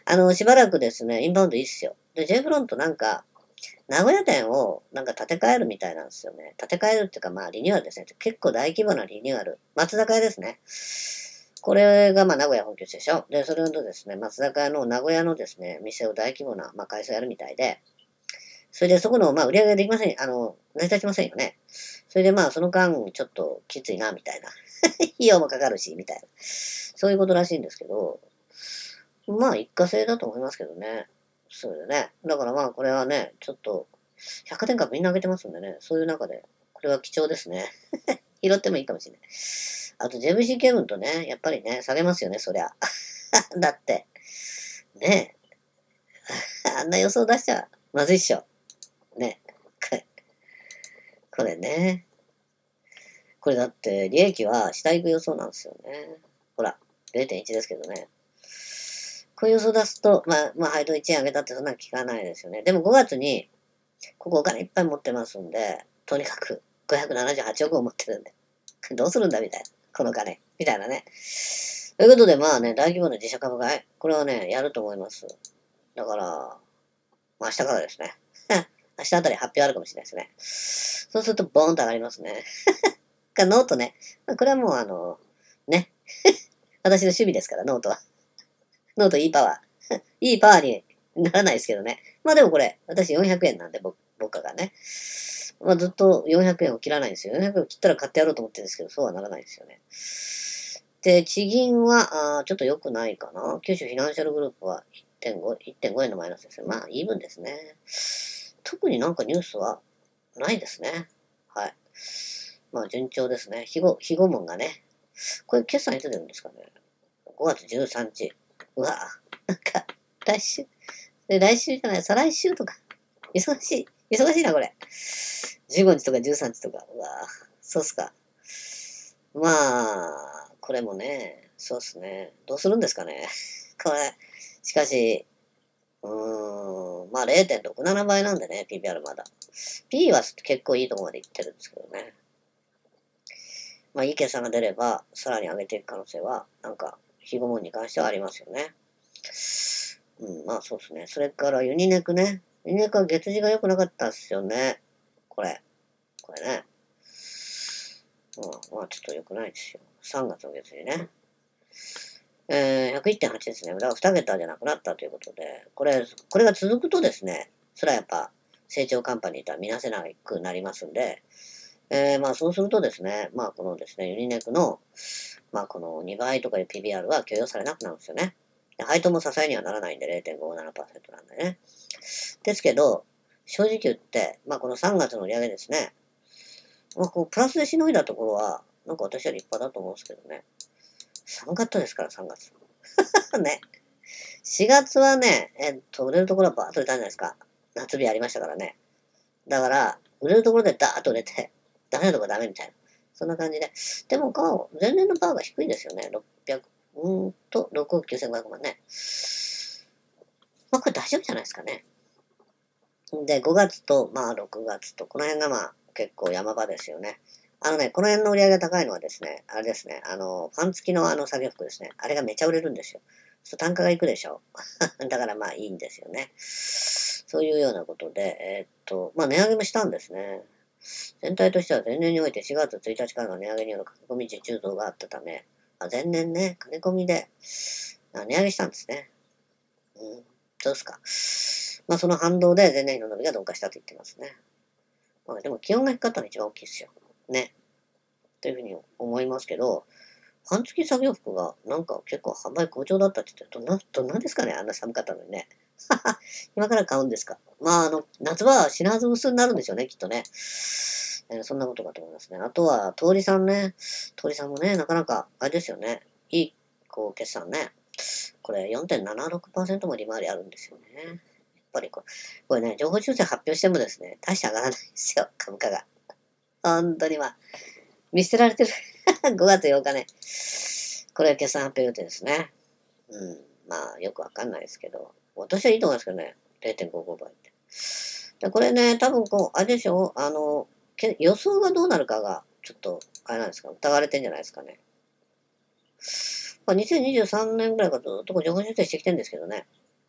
A: あの、しばらくですね、インバウンドいいっすよ。で、J フロントなんか、名古屋店をなんか建て替えるみたいなんですよね。建て替えるっていうか、まあ、リニューアルですね。結構大規模なリニューアル。松坂屋ですね。これがまあ名古屋本拠地でしょ。で、それとですね、松坂屋の名古屋のですね、店を大規模な、まあ、改装やるみたいで、それでそこの、まあ、売り上げができません、あの、成り立ちませんよね。それでまあ、その間、ちょっときついな、みたいな。費用もかかるし、みたいな。そういうことらしいんですけど、まあ、一過性だと思いますけどね。そうでね。だからまあ、これはね、ちょっと、百貨店株みんな上げてますんでね、そういう中で、これは貴重ですね。拾ってもいいかもしれない。あと、ジェーブイシー ケーブンとね、やっぱりね、下げますよね、そりゃ。だって、ねえ、あんな予想出しちゃまずいっしょ。ね。これ、これね。これだって、利益は下行く予想なんですよね。ほら、れいてんいちですけどね。こういう予想出すと、まあ、まあ、配当いちえん上げたってそんなの聞かないですよね。でもごがつに、ここお金いっぱい持ってますんで、とにかくごひゃくななじゅうはちおくを持ってるんで、どうするんだみたいな。この金。みたいなね。ということで、まあね、大規模な自社株買い。これはね、やると思います。だから、まあ明日からですね。明日あたり発表あるかもしれないですね。そうすると、ボーンと上がりますね。か、ノートね。これはもうあの、ね。私の趣味ですから、ノートは。ノートいいパワー。いいパワーにならないですけどね。まあでもこれ、私よんひゃくえんなんで、僕、僕がね。まあずっとよんひゃくえんを切らないんですよ。よんひゃくえんを切ったら買ってやろうと思ってるんですけど、そうはならないですよね。で、地銀は、あちょっと良くないかな。九州フィナンシャルグループはいってんご、いってんごえんのマイナスですね。まあ、イーブンですね。特になんかニュースはないですね。はい。まあ、順調ですね。肥後、肥後門がね。これ、決算いつ出るんですかね。ごがつじゅうさんにち。うわなんか、来週、で来週じゃない、再来週とか。忙しい。忙しいな、これ。じゅうごにちとかじゅうさんにちとか。うわそうっすか。まあ、これもね、そうっすね。どうするんですかね。これ、しかし、うーん、まあれいてんろくななばいなんでね、ピービーアール まだ。P は結構いいとこまでいってるんですけどね。まあいい決算が出れば、さらに上げていく可能性は、なんか、ヒゴモンに関してはありますよね。うん、まあそうですね。それからユニネクね。ユニネクは月次が良くなかったっすよね。これ。これね。まあ、まあちょっと良くないですよ。さんがつの月次ね。えー、ひゃくいってんはち ですね。だからに桁じゃなくなったということで、これ、これが続くとですね、それはやっぱ成長カンパニーとは見なせなくなりますんで、えー、まあそうするとですね、まあこのですね、ユニネクの、まあこのにばいとかいう ピービーアール は許容されなくなるんですよね。配当も支えにはならないんで れいてんごななパーセント なんでね。ですけど、正直言って、まあこのさんがつの売り上げですね、まあこうプラスでしのいだところは、なんか私は立派だと思うんですけどね。寒かったですから、さんがつ。ね。しがつはね、えっと、売れるところはバーッと売れたんじゃないですか。夏日ありましたからね。だから、売れるところでダーッと売れて、ダメなところダメみたいな。そんな感じで。でも、顔、前年のパーが低いですよね。ろっぴゃく、うーんと、ろくおくきゅうせんごひゃくまんね。まあ、これ大丈夫じゃないですかね。で、ごがつと、まあ、ろくがつと、この辺がまあ、結構山場ですよね。あのね、この辺の売り上げが高いのはですね、あれですね、あの、ファン付きのあの作業服ですね。あれがめちゃ売れるんですよ。そう単価がいくでしょ。だからまあいいんですよね。そういうようなことで、えーっと、まあ値上げもしたんですね。全体としては前年においてしがつついたちからの値上げによる駆け込み受注増があったため、あ前年ね、駆け込みであ値上げしたんですね。うん、そうですか。まあその反動で前年比の伸びが鈍化したと言ってますね。まあでも気温が低かったのが一番大きいですよ。ね。というふうに思いますけど、半月作業服がなんか結構販売好調だったって言って、どんな、どんなんですかねあんな寒かったのにね。今から買うんですか。まあ、あの、夏場は品数薄になるんでしょうね、きっとね。えーそんなことかと思いますね。あとは、通りさんね。通りさんもね、なかなか、あれですよね。いい、こう、決算ね。これよんてんななろくパーセント も利回りあるんですよね。やっぱりこれ、これね、情報修正発表してもですね、大して上がらないんですよ、株価が。本当にまあ、見捨てられてる。ごがつようかね。これは決算発表予定ですね。うん。まあ、よくわかんないですけど。私はいいと思いますけどね。れいてんごごばいって。で、これね、多分こう、あれでしょあの、け予想がどうなるかが、ちょっと、あれなんですか疑われてんじゃないですかね。まあ、にせんにじゅうさんねんぐらいからずっとこう情報修正してきてるんですけどね。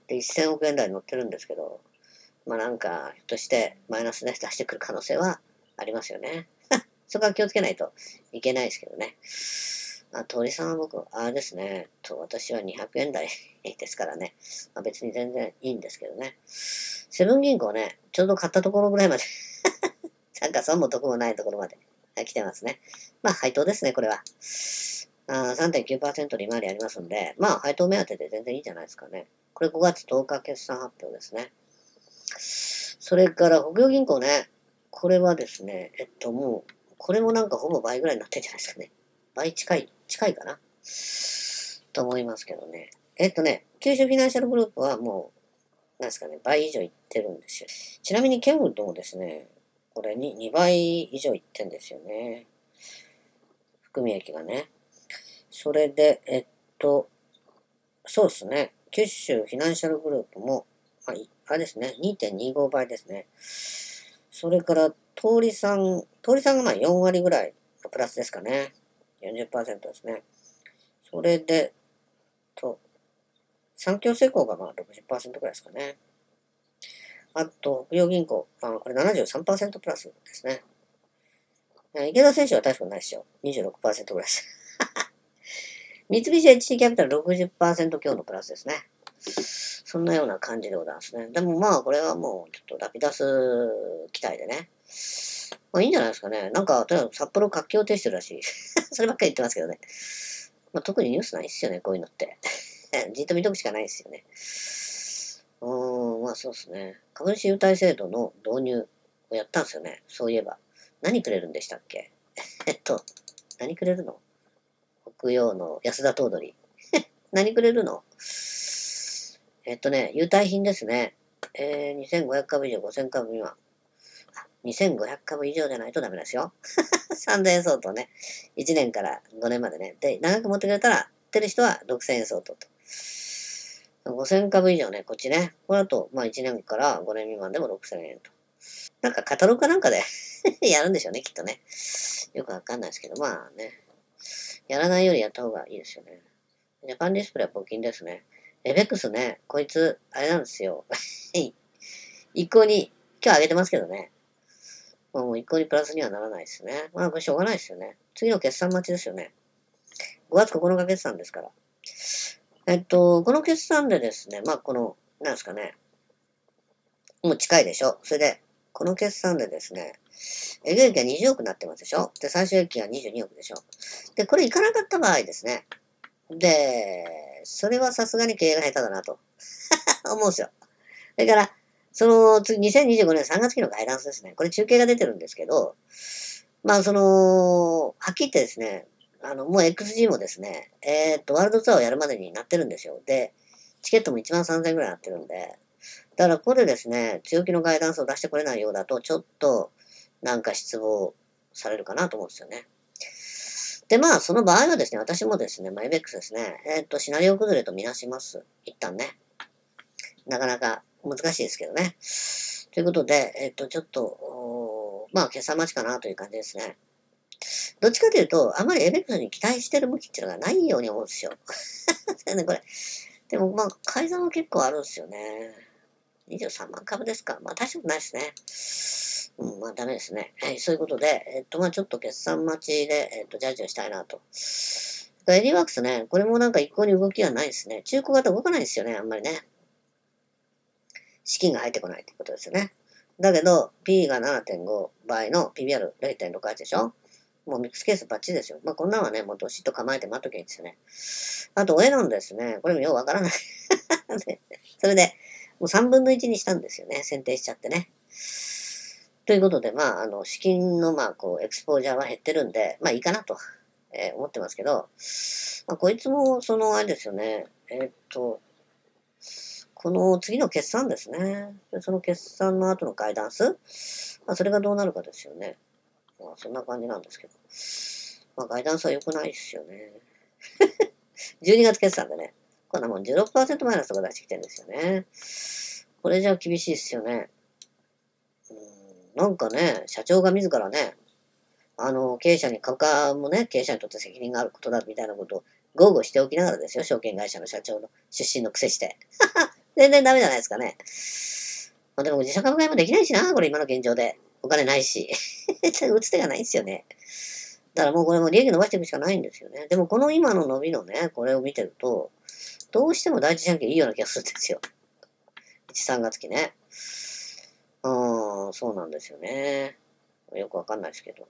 A: で、せんおくえん台に乗ってるんですけど、まあなんか、ひょっとしてマイナスで出してくる可能性はありますよね。そこは気をつけないといけないですけどね。あ、鳥さんは僕、あれですね。と、私はにひゃくえん台ですからね。まあ、別に全然いいんですけどね。セブン銀行ね、ちょうど買ったところぐらいまでなんか損も得もないところまで来てますね。まあ、配当ですね、これは。あ さんてんきゅうパーセント 利回りありますんで、まあ、配当目当てで全然いいんじゃないですかね。これごがつとおか決算発表ですね。それから、北洋銀行ね。これはですね、えっと、もう、これもなんかほぼ倍ぐらいになってるんじゃないですかね。倍近い、近いかなと思いますけどね。えっとね、九州フィナンシャルグループはもう、なんですかね、倍以上いってるんですよ。ちなみにケンウッドもですね、これににばい以上いってんですよね。含み益がね。それで、えっと、そうですね。九州フィナンシャルグループも、ああれですね、にてんにごばいですね。それから、通りさん、通りさんがまあよんわりぐらいのプラスですかね。よんじゅっパーセント ですね。それで、と、三共成功がまあろくじゅっパーセントぐらいですかね。あと、北洋銀行、あこれななじゅうさんパーセントプラスですね。池田選手は大したことないですよ。にじゅうろくパーセントぐらいです。三菱 エイチティー キャピタルろくじゅっパーセント強のプラスですね。そんなような感じでございますね。でもまあ、これはもう、ちょっとラピダス期待でね。まあいいんじゃないですかね。なんか、とにかく札幌活況を呈してるらしい。そればっかり言ってますけどね。まあ、特にニュースないっすよね、こういうのって。じっと見とくしかないですよね。うーん、まあそうですね。株主優待制度の導入をやったんですよね。そういえば。何くれるんでしたっけえっと、何くれるの北洋の安田頭取。何くれるのえっとね、優待品ですね。えー、にせんごひゃくかぶ以上、ごせんかぶ未満。にせんごひゃくかぶ以上じゃないとダメですよ。さんぜんえん相当ね。いちねんからごねんまでね。で、長く持ってくれたら、てる人はろくせんえん相当と。ごせんかぶ以上ね、こっちね。これだと、まあいちねんからごねん未満でもろくせんえんと。なんかカタログかなんかでやるんでしょうね、きっとね。よくわかんないですけど、まあね。やらないよりやった方がいいですよね。ジャパンディスプレイは募金ですね。エベックスね、こいつ、あれなんですよ。一向に、今日上げてますけどね。もう一向にプラスにはならないですね。まあ、これしょうがないですよね。次の決算待ちですよね。ごがつここのか決算ですから。えっと、この決算でですね、まあ、この、なんですかね。もう近いでしょ。それで、この決算でですね、営業益がにじゅうおくになってますでしょ。で、最終益がにじゅうにおくでしょ。で、これいかなかった場合ですね。で、それはさすがに経営が下手だなと思うんですよ。それから、その次、にせんにじゅうごねんさんがつ期のガイダンスですね。これ中継が出てるんですけど、まあ、その、はっきり言ってですね、あの、もう エックスジー もですね、えーっと、ワールドツアーをやるまでになってるんですよ。で、チケットもいちまんさんぜんえんぐらいになってるんで、だからここでですね、強気のガイダンスを出してこれないようだと、ちょっと、なんか失望されるかなと思うんですよね。で、まあ、その場合はですね、私もですね、まあ、エベックスですね、えーっと、シナリオ崩れとみなします。一旦ね。なかなか難しいですけどね。ということで、えーっと、ちょっと、まあ、決算待ちかなという感じですね。どっちかというと、あまりエベックスに期待してる向きっていうのがないように思うんですよ。ね、これ。でも、まあ、改ざんは結構あるんですよね。にじゅうさんまん株ですか。まあ、大したことないですね。うん、まあ、ダメですね。はい、そういうことで、えっと、まあ、ちょっと決算待ちで、えっと、ジャッジをしたいなと。エディワークスね、これもなんか一向に動きはないですね。中古型動かないですよね、あんまりね。資金が入ってこないってことですよね。だけど、P がななてんご倍の ピービーアールれいてんろくはち でしょ。もうミックスケースバッチリですよ。まあ、こんなんはね、もうどしっと構えて待っとけばいいんですよね。あと、エロンですね。これもようわからない。それで、もうさんぶんのいちにしたんですよね。選定しちゃってね。ということで、まあ、あの、資金の、まあ、こう、エクスポージャーは減ってるんで、まあ、いいかなと、えー思ってますけど、まあ、こいつも、その、あれですよね。えーっと、この次の決算ですね。でその決算の後のガイダンス。まあ、それがどうなるかですよね。まあ、そんな感じなんですけど。まあ、ガイダンスは良くないですよね。じゅうにがつ決算でね、こんなもんじゅうろくパーセントマイナスとか出してきてるんですよね。これじゃ厳しいですよね。うんなんかね、社長が自らね、あの、経営者に株価もね、経営者にとって責任があることだみたいなことを豪語しておきながらですよ、証券会社の社長の出身の癖して。 全然ダメじゃないですかね。まあでも自社株買いもできないしな、これ今の現状で。お金ないし。打つ手がないんですよね。だからもうこれも利益伸ばしていくしかないんですよね。でもこの今の伸びのね、これを見てると、どうしても第一四半期いいような気がするんですよ。いち、さんがつ期ね。うーん、そうなんですよね。よくわかんないですけど。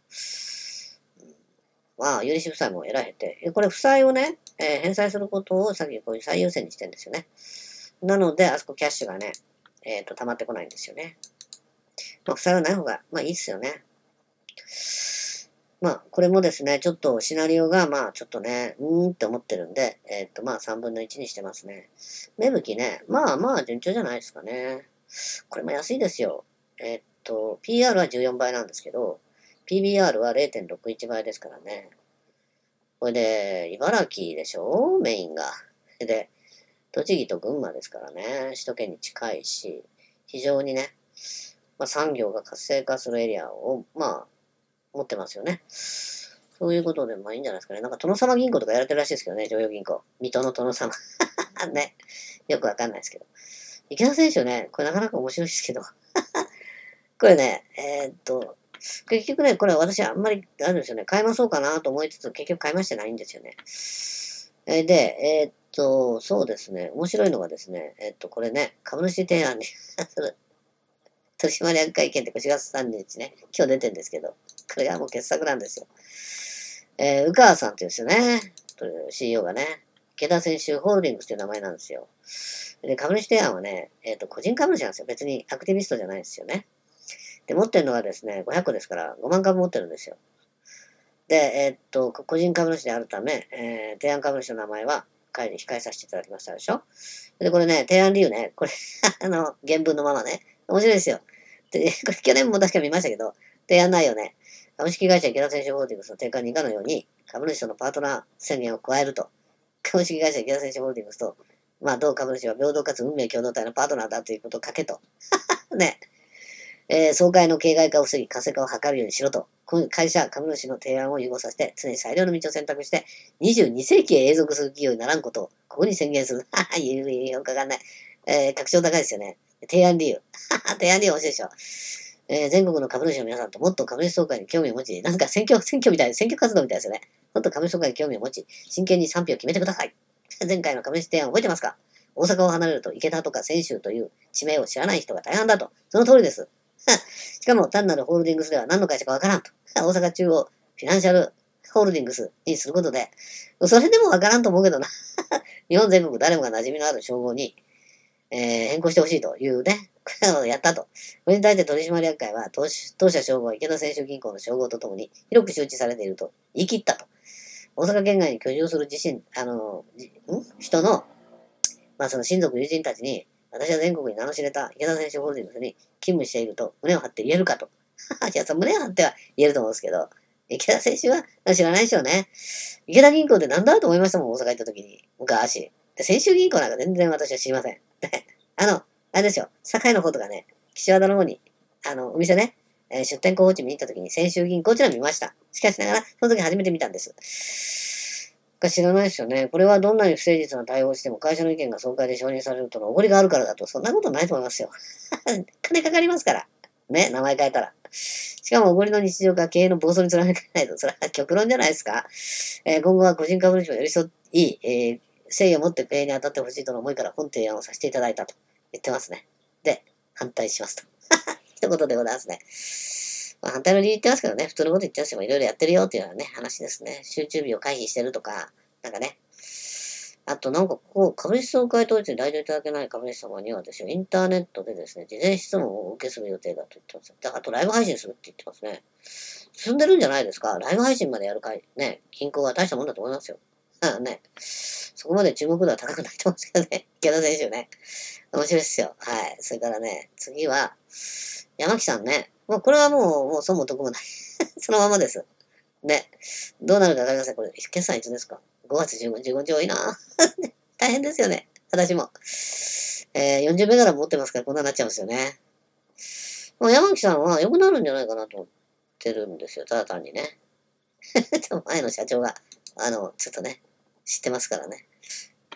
A: まあ、有利子負債もえらい減って、これ負債をね、えー、返済することをさっきこういう最優先にしてるんですよね。なので、あそこキャッシュがね、えっ、ー、と、溜まってこないんですよね。まあ、負債はない方が、まあいいですよね。まあ、これもですね、ちょっとシナリオが、まあ、ちょっとね、うーんって思ってるんで、えっ、ー、と、まあ、さんぶんのいちにしてますね。芽吹きね、まあまあ、順調じゃないですかね。これも安いですよ。えっ、ー、と、ピーアール はじゅうよんばいなんですけど、ピービーアール は れいてんろくいちばいですからね。これで、茨城でしょメインが。で、栃木と群馬ですからね。首都圏に近いし、非常にね、まあ、産業が活性化するエリアを、まあ、持ってますよね。そういうことで、まあいいんじゃないですかね。なんか、殿様銀行とかやられてるらしいですけどね、常陽銀行。水戸の殿様。ね。よくわかんないですけど。池田選手ね、これなかなか面白いですけど。これね、えー、っと、結局ね、これ私あんまり、あるんですよね。買いまそうかなと思いつつ、結局買いましてないんですよね。えー、で、えー、っと、そうですね。面白いのがですね、えー、っと、これね、株主提案に取締役会見ってしがつさんじゅうにちね、今日出てるんですけど、これがもう傑作なんですよ。えー、宇川さんっていうんですよね。シーイーオー がね。池田選手ホールディングスっていう名前なんですよ。で、株主提案はね、えっ、ー、と、個人株主なんですよ。別にアクティビストじゃないんですよね。で、持ってるのはですね、ごひゃっこですからごまん株持ってるんですよ。で、えっ、ー、と、個人株主であるため、えー、提案株主の名前は、会で控えさせていただきましたでしょ。で、これね、提案理由ね、これあの、原文のままね、面白いですよ。で、これ去年も確か見ましたけど、提案内容ね、株式会社池田選手ホールディングスの定款に以下のように、株主とのパートナー宣言を加えると、株式会社池田選手ホールディングスと、まあ、同株主は平等かつ運命共同体のパートナーだということを書けと。ね。えー、総会の形骸化を防ぎ、活性化を図るようにしろと。会社、株主の提案を融合させて、常に最良の道を選択して、にじゅうに世紀へ永続する企業にならんことを、ここに宣言する。はは、言う、よくわかんない。えー、確証高いですよね。提案理由。提案理由面白いでしょ。えー、全国の株主の皆さんともっと株主総会に興味を持ち、なんか選挙、選挙みたい、選挙活動みたいですよね。もっと株主総会に興味を持ち、真剣に賛否を決めてください。前回の株主提案覚えてますか？大阪を離れると池田とか泉州という地名を知らない人が大半だと。その通りです。しかも単なるホールディングスでは何の会社かわからんと。大阪中央フィナンシャルホールディングスにすることで、それでもわからんと思うけどな。日本全国誰もが馴染みのある称号に、えー、変更してほしいというね、やったと。これに対して取締役会は当、当社称号は池田選手銀行の称号とともに広く周知されていると言い切ったと。大阪県外に居住する自身、あの、ん人の、まあその親族友人たちに、私は全国に名の知れた池田選手ホールディングスに勤務していると胸を張って言えるかと。いや、胸を張っては言えると思うんですけど、池田選手は知らないでしょうね。池田銀行って何だと思いましたもん、大阪行った時に。昔。で、先週銀行なんか全然私は知りません。あの、あれですよ、堺の方とかね、岸和田の方に、あの、お店ね、えー、出店候補地見に行った時に先週銀行っていうのは見ました。しかしながら、その時初めて見たんです。か知らないですよね。これはどんなに不誠実な対応をしても会社の意見が総会で承認されるとのおごりがあるからだと、そんなことないと思いますよ。金かかりますから。ね、名前変えたら。しかもおごりの日常が経営の暴走につながらないと、それは極論じゃないですか。えー、今後は個人株主を寄り添い、えー、誠意を持って経営に当たってほしいとの思いから本提案をさせていただいたと言ってますね。で、反対しますと。一言でございますね。まあ、反対の理由言ってますけどね、普通のこと言ってますよ。いろいろやってるよっていうようなね、話ですね。集中日を回避してるとか、なんかね。あとなんかこう、株主総会当日に来場いただけない株主様にはですよ、インターネットでですね、事前質問をお受けする予定だと言ってます。だからあとライブ配信するって言ってますね。進んでるんじゃないですか。ライブ配信までやるかい、ね、銀行は大したもんだと思いますよ。ああね。そこまで注目度は高くないと思うんですけどね。池田選手ね。面白いですよ。はい。それからね、次は、山木さんね。もうこれはもう、もう損も得もない。そのままです。ね。どうなるかわかりません。これ、決算いつですか？ ご 月じゅうご、じゅうごにち多いな大変ですよね。私も。えー、よんじゅう銘柄持ってますから、こんなになっちゃうんですよね。もう山木さんは良くなるんじゃないかなと思ってるんですよ。ただ単にね。前の社長が、あの、ちょっとね、知ってますからね。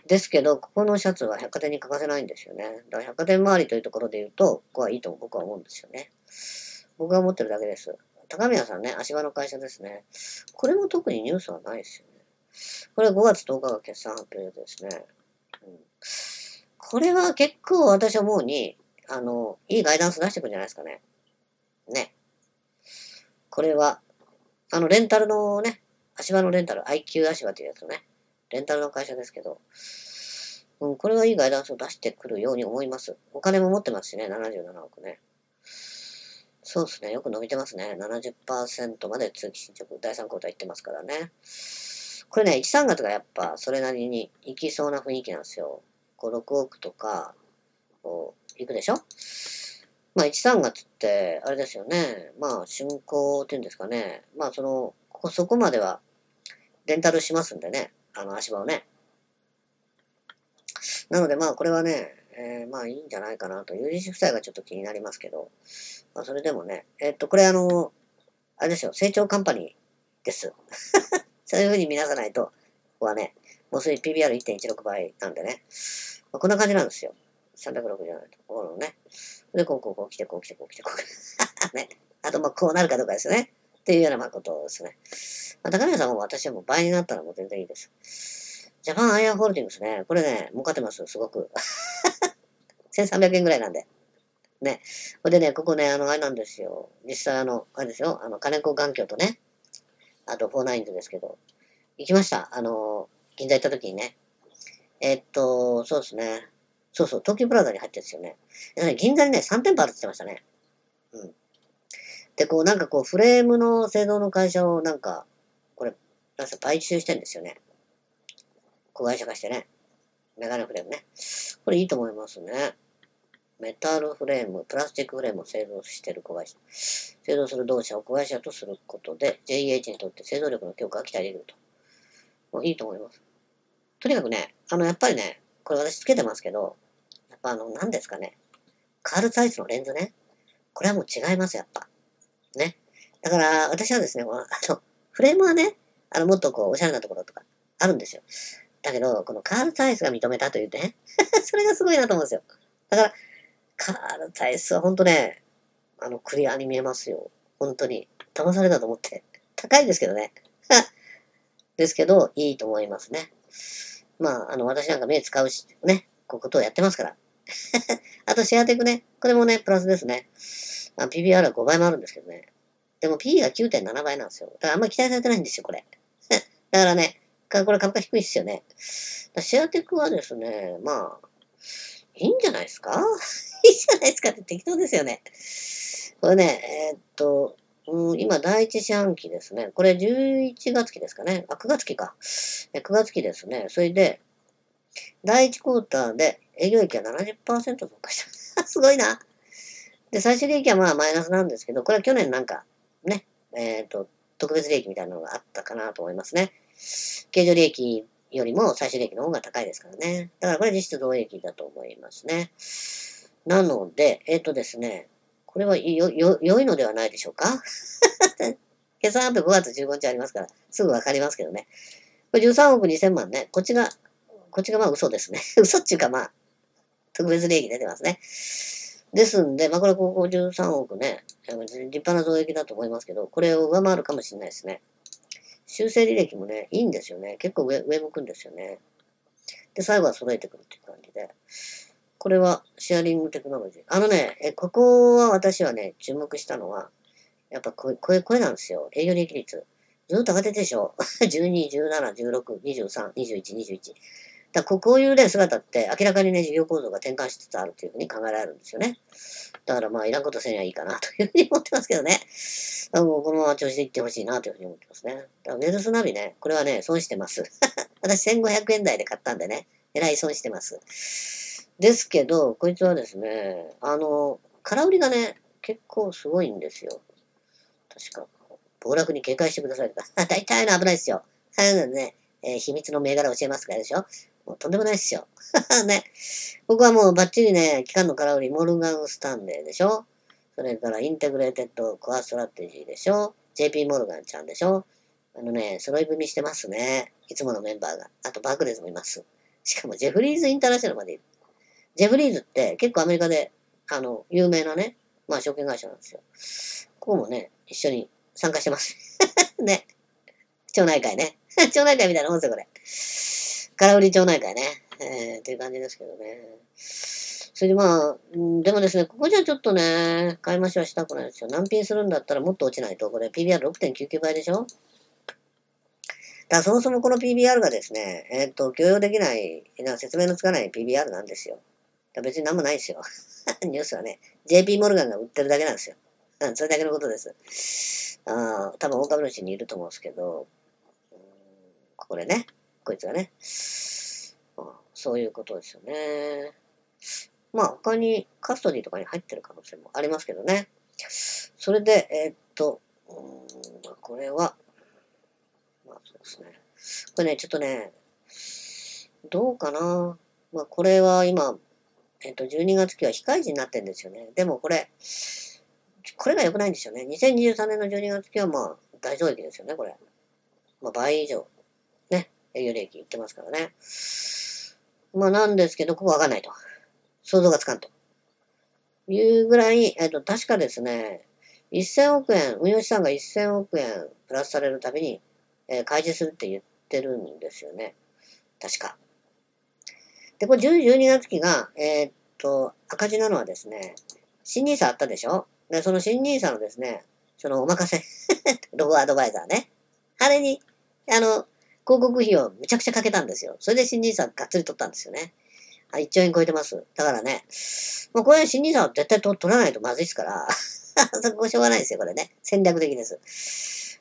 A: ですけど、ここのシャツは百貨店に欠かせないんですよね。だから百貨店周りというところで言うと、ここはいいと僕は思うんですよね。僕が思ってるだけです。高宮さんね、足場の会社ですね。これも特にニュースはないですよね。これごがつとおかが決算発表予定ですね。うん、これは結構私は思うに、あの、いいガイダンス出してくるんじゃないですかね。ね。これは、あの、レンタルのね、足場のレンタル、アイキュー 足場っていうやつのね、レンタルの会社ですけど、うん、これはいいガイダンスを出してくるように思います。お金も持ってますしね、ななじゅうななおくね。そうですね、よく伸びてますね。ななじゅっパーセントまで通期進捗、だいさんクォーターいってますからね。これね、いち、さんがつがやっぱそれなりにいきそうな雰囲気なんですよ。ご、ろくおくとか、こう、いくでしょ。まあ、いち、さんがつって、あれですよね。まあ、竣工っていうんですかね。まあ、その、ここ、そこまでは、レンタルしますんでね。あの、足場をね。なので、まあ、これはね、えーまあ、いいんじゃないかなと。有利子負債がちょっと気になりますけど。まあ、それでもね。えっと、これあの、あれですよ。成長カンパニーです。そういうふうに見なさないと、ここはね、もうすでに ピービーアールいってんいちろく 倍なんでね。まあ、こんな感じなんですよ。さんびゃくろくじゅうななと。ここのね。で、こう、こう、こう来て、こう来て、こう来て、こう来て。ね。あと、まあ、こうなるかどうかですよね。っていうような、まあ、ことですね。まあ、高宮さんも私はもう倍になったらもう全然いいです。ジャパンアイアンホールディングスね。これね、儲かってます。すごく。せんさんびゃくえんぐらいなんで。ね。ほんでね、ここね、あの、あれなんですよ。実際あの、あれですよ。あの、金子環境とね。あと、フォーナインズですけど。行きました。あの、銀座行った時にね。えっと、そうですね。そうそう、東急プラザに入ってるんですよね。ね銀座にね、さんてんぽあるって言ってましたね。うん。で、こう、なんかこう、フレームの製造の会社をなんか、これ、なんか買収してんですよね。子会社化してね。メガネフレームね。これいいと思いますね。メタルフレーム、プラスチックフレームを製造している子会社。製造する同社を子会社とすることで、ジェイエイチ にとって製造力の強化が期待できると。もういいと思います。とにかくね、あの、やっぱりね、これ私つけてますけど、やっぱあの、何ですかね。カール・ザイスのレンズね。これはもう違います、やっぱ。ね。だから、私はですね、この、あの、フレームはね、あの、もっとこう、おしゃれなところとか、あるんですよ。だけど、このカール・ザイスが認めたというね、それがすごいなと思うんですよ。だから、カール・ザイスは本当ね、あの、クリアに見えますよ。本当に。騙されたと思って。高いですけどね。ですけど、いいと思いますね。まあ、あの、私なんか目使うし、ね、こういうことをやってますから。あと、シェアテクね。これもね、プラスですね。まあ、ピービーアール はごばいもあるんですけどね。でも P が きゅうてんなな 倍なんですよ。だからあんまり期待されてないんですよ、これ。だからね、これ株価低いっすよね。シェアテクはですね、まあ、いいんじゃないですかいいじゃないですかって適当ですよね。これね、えー、っと、うん、今、第一四半期ですね。これじゅういちがつ期ですかね。あ、くがつ期か。くがつ期ですね。それで、第一クォーターで営業益がななじゅっパーセント増加した。すごいな。で、最終利益はまあマイナスなんですけど、これは去年なんか、ね、えっ、と、特別利益みたいなのがあったかなと思いますね。経常利益よりも最終利益の方が高いですからね。だからこれ実質増益だと思いますね。なので、えっ、とですね、これはよ、よ、良いのではないでしょうか決算発表ごがつじゅうごにちありますから、すぐわかりますけどね。これじゅうさんおくにせん万ね。こっちが、こっちがまあ嘘ですね。嘘っていうかまあ、特別利益出てますね。ですんで、まあこれここじゅうさんおくね、立派な増益だと思いますけど、これを上回るかもしれないですね。修正履歴もね、いいんですよね。結構上、上向くんですよね。で、最後は揃えてくるっていう感じで。これはシェアリングテクノロジー。あのね、えここは私はね、注目したのは、やっぱこれ、これ、これなんですよ。営業利益率。ずっと上がっててでしょ。じゅうに、じゅうなな、じゅうろく、にじゅうさん、にじゅういち、にじゅういち。だここういうね、姿って明らかにね、事業構造が転換しつつあるというふうに考えられるんですよね。だからまあ、いらんことせにはいいかなというふうに思ってますけどね。あのこのまま調子でいってほしいなというふうに思ってますね。だからネルスナビね、これはね、損してます。私せんごひゃくえん台で買ったんでね、えらい損してます。ですけど、こいつはですね、あの、空売りがね、結構すごいんですよ。確か。暴落に警戒してくださいとか。大体の危ないですよ。あのね、えー秘密の銘柄教えますからでしょ。もうとんでもないですよ。ね。僕はもうバッチリね、機関の空売り、モルガン・スタンレーでしょ。それからインテグレーテッド・コア・ストラテジーでしょ。ジェーピー モルガンちゃんでしょ。あのね、揃い踏みしてますね。いつものメンバーが。あとバークレーズもいます。 しかもジェフリーズ・インターナショナルまでいる。ジェフリーズって結構アメリカで、あの、有名なね、まあ証券会社なんですよ。ここもね、一緒に参加してます。ね。町内会ね。町内会みたいなもんですよ、これ。空売り町内会ね。えー、っていう感じですけどね。それでまあ、でもですね、ここじゃちょっとね、買い増しはしたくないですよ。難品するんだったらもっと落ちないと、これ ピービーアールろくてんきゅうきゅう 倍でしょ。だからそもそもこの ピービーアール がですね、えっと、許容できない、説明のつかない ピービーアール なんですよ。だから別になんもないですよ。ニュースはね、ジェーピー モルガンが売ってるだけなんですよ。うん、それだけのことです。あ多分大株主にいると思うんですけど、これね、こいつがね、そういうことですよね。まあ他にカストディとかに入ってる可能性もありますけどね。それで、えー、っと、うん、これは、まあそうですね。これね、ちょっとね、どうかな。まあこれは今、えっと、じゅうにがつ期は非開示になってるんですよね。でもこれ、これが良くないんですよね。にせんにじゅうさんねんのじゅうにがつ期はまあ大増益ですよね、これ。まあ倍以上、ね、営業利益いってますからね。まあなんですけど、ここわかんないと。想像がつかんと。いうぐらい、えっと、確かですね、せんおく円、運用資産がせんおく円プラスされるたびに、えー、開示するって言ってるんですよね。確か。で、これじゅう、じゅうにがつ期が、えーっと、赤字なのはですね、新ニーサあったでしょ。で、その新ニーサのですね、そのお任せ、ロゴアドバイザーね。あれに、あの、広告費をむちゃくちゃかけたんですよ。それで新ニーサがっつり取ったんですよね。いっちょう円超えてます。だからね、もうこれ新ニーサは絶対取らないとまずいですから、そこしょうがないですよ、これね。戦略的です。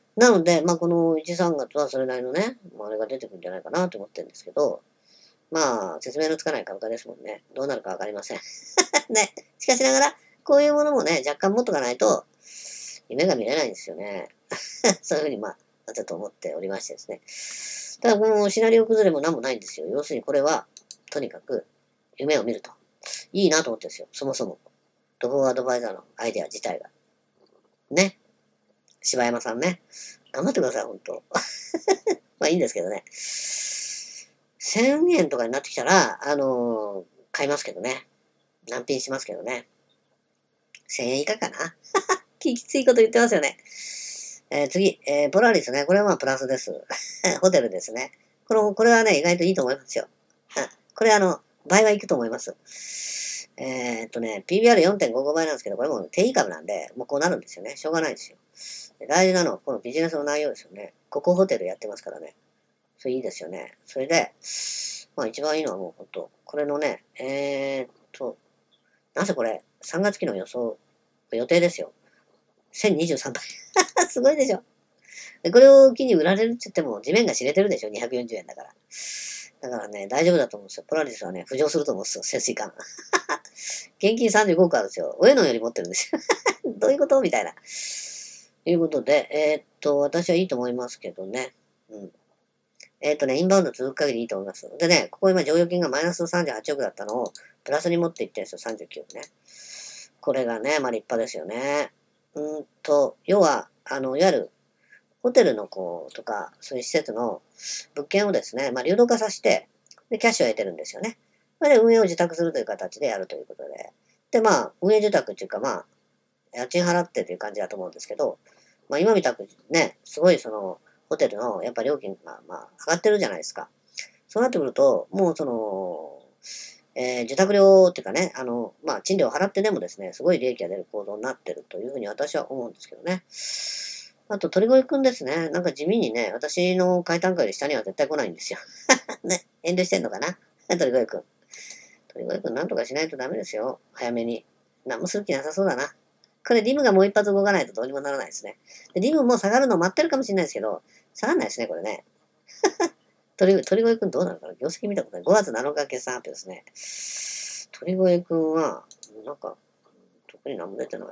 A: なので、まあこのいち、さんがつはそれなりのね、あれが出てくるんじゃないかなと思ってるんですけど、まあ、説明のつかない株価ですもんね。どうなるかわかりません。ね。しかしながら、こういうものもね、若干持っとかないと、夢が見れないんですよね。そういうふうに、まあ、ちょっと思っておりましてですね。ただ、このシナリオ崩れも何もないんですよ。要するにこれは、とにかく、夢を見ると。いいなと思ってるんですよ。そもそも。ロボアドバイザーのアイデア自体が。ね。柴山さんね。頑張ってください、本当まあいいんですけどね。せんえんとかになってきたら、あのー、買いますけどね。難品しますけどね。せんえん以下かな。きついこと言ってますよね。えー、次、えー、ポラリスね。これはまあプラスです。ホテルですね。この、これはね、意外といいと思いますよ。これあの、倍はいくと思います。えー、っとね、ピービーアールよんてんごご 倍なんですけど、これも定位株なんで、もうこうなるんですよね。しょうがないですよ。大事なのは、このビジネスの内容ですよね。ここホテルやってますからね。それいいですよね。それで、まあ一番いいのはもう本当、これのね、えー、っと、なぜこれ、さんがつ期の予想、予定ですよ。せんにじゅうさんばい。すごいでしょ。でこれを機に売られるって言っても、地面が知れてるでしょ。にひゃくよんじゅうえんだから。だからね、大丈夫だと思うんですよ。ポラリスはね、浮上すると思うんですよ。潜水艦。現金さんじゅうごおくあるんですよ。上野より持ってるんですよ。どういうことみたいな。ということで、えー、っと、私はいいと思いますけどね。うん。えー、っとね、インバウンド続く限りいいと思います。でね、ここ今、剰余金がマイナスさんじゅうはちおくだったのを、プラスに持っていってるんですよ。さんじゅうきゅうおくね。これがね、まあ立派ですよね。うんと、要は、あの、いわゆる、ホテルのこう、とか、そういう施設の物件をですね、まあ流動化させて、で、キャッシュを得てるんですよね。それで運営を受託するという形でやるということで。で、まあ、運営受託っていうか、まあ、家賃払ってという感じだと思うんですけど、まあ今みたくね、すごいその、ホテルのやっぱ料金が、まあ、上がってるじゃないですか。そうなってくると、もうその、えー、受託料っていうかね、あの、まあ、賃料を払ってでもですね、すごい利益が出る構造になってるというふうに私は思うんですけどね。あと、鳥越くんですね。なんか地味にね、私の階段階より下には絶対来ないんですよ。ね、遠慮してんのかな鳥越くん。鳥越くんなんとかしないとダメですよ。早めに。何もする気なさそうだな。これ、リムがもう一発動かないとどうにもならないですね。でリムも下がるの待ってるかもしれないですけど、下がんないですね、これね。鳥、鳥越くんどうなのかな業績見たことない。ごがつなのか決算発表ですね。鳥越くんは、なんか、特に何も出てないな。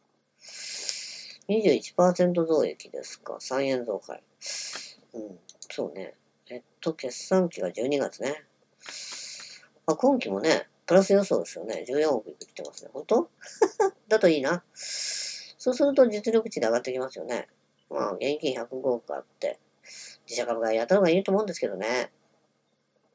A: にじゅういちパーセント 増益ですか。さんえん増配。うん、そうね。えっと、決算期がじゅうにがつね。あ、今期もね、プラス予想ですよね。じゅうよんおくいく来てますね。本当だといいな。そうすると実力値で上がってきますよね。まあ、現金ひゃくごおくあって、自社株買いやった方がいいと思うんですけどね。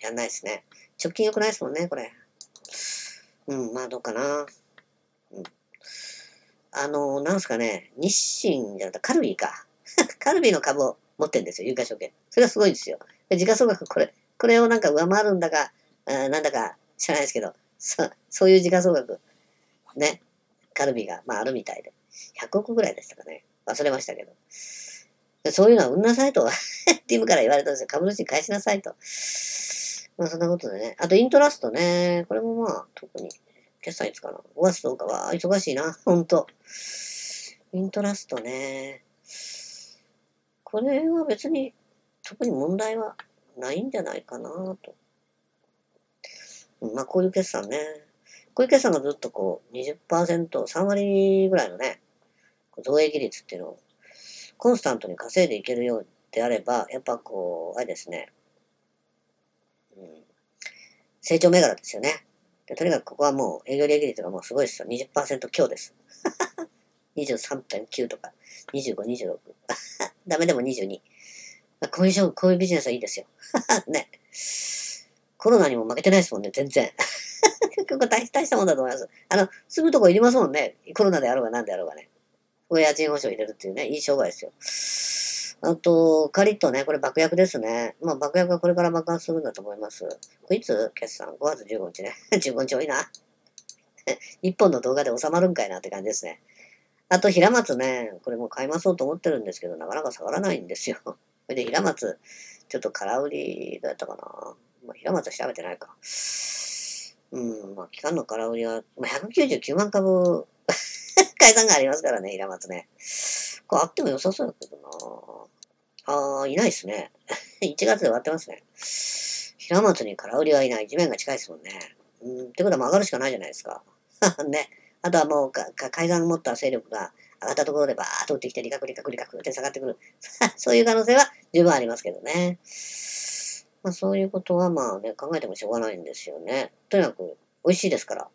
A: やんないですね。直近良くないですもんね、これ。うん、まあどうかな。うん。あの、なんすかね、日清じゃなくてカルビーか。カルビーの株を持ってるんですよ、有価証券。それがすごいんですよ。で時価総額、これ、これをなんか上回るんだか、あーなんだか知らないですけど、そそういう時価総額、ね、カルビーが、まああるみたいで。ひゃくおくぐらいでしたかね。忘れましたけど。でそういうのは売んなさいと、ティムから言われたんですよ。株主に返しなさいと。まあそんなことでね。あとイントラストね。これもまあ特に、決算いつかな。ごがつとおかは忙しいな。ほんと。イントラストね。これは別に特に問題はないんじゃないかなと。まあこういう決算ね。こういう決算がずっとこうにじゅっパーセント、さん割ぐらいのね、増益率っていうのをコンスタントに稼いでいけるようであれば、やっぱこう、あれですね、うん、成長銘柄ですよね。でとにかくここはもう営業利益率がもうすごいですよ。にじゅっパーセント強です。にじゅうさんてんきゅうとか、にじゅうご、にじゅうろく。ダメでもにじゅうに。こういう勝負、こういうビジネスはいいですよ。ね。コロナにも負けてないですもんね、全然。結構大大したもんだと思います。あの、住むとこいりますもんね。コロナであろうが何であろうがね。ここ家賃保証入れるっていうね、いい商売ですよ。あと、カリッとね、これ爆薬ですね。まあ爆薬はこれから爆発するんだと思います。これいつ決算 ?ご 月じゅうごにちね。じゅうごにち多いな。一本の動画で収まるんかいなって感じですね。あと、平松ね、これもう買いまそうと思ってるんですけど、なかなか下がらないんですよ。それで、平松、ちょっと空売り、どうやったかな。まあ、平松は調べてないか。うん、まあ、期間の空売りは、まあ、ひゃくきゅうじゅうきゅうまん株、解散がありますからね、平松ね。これあっても良さそうだけどな。あー、いないですね。いちがつで終わってますね。平松に空売りはいない。地面が近いですもんね。うん、ってことはもう上がるしかないじゃないですか。ね。あとはもうか、か海岸持った勢力が上がったところでバーッと打ってきて、リカクリカクリカクって下がってくる。そういう可能性は十分ありますけどね。まあそういうことはまあね、考えてもしょうがないんですよね。とにかく美味しいですから。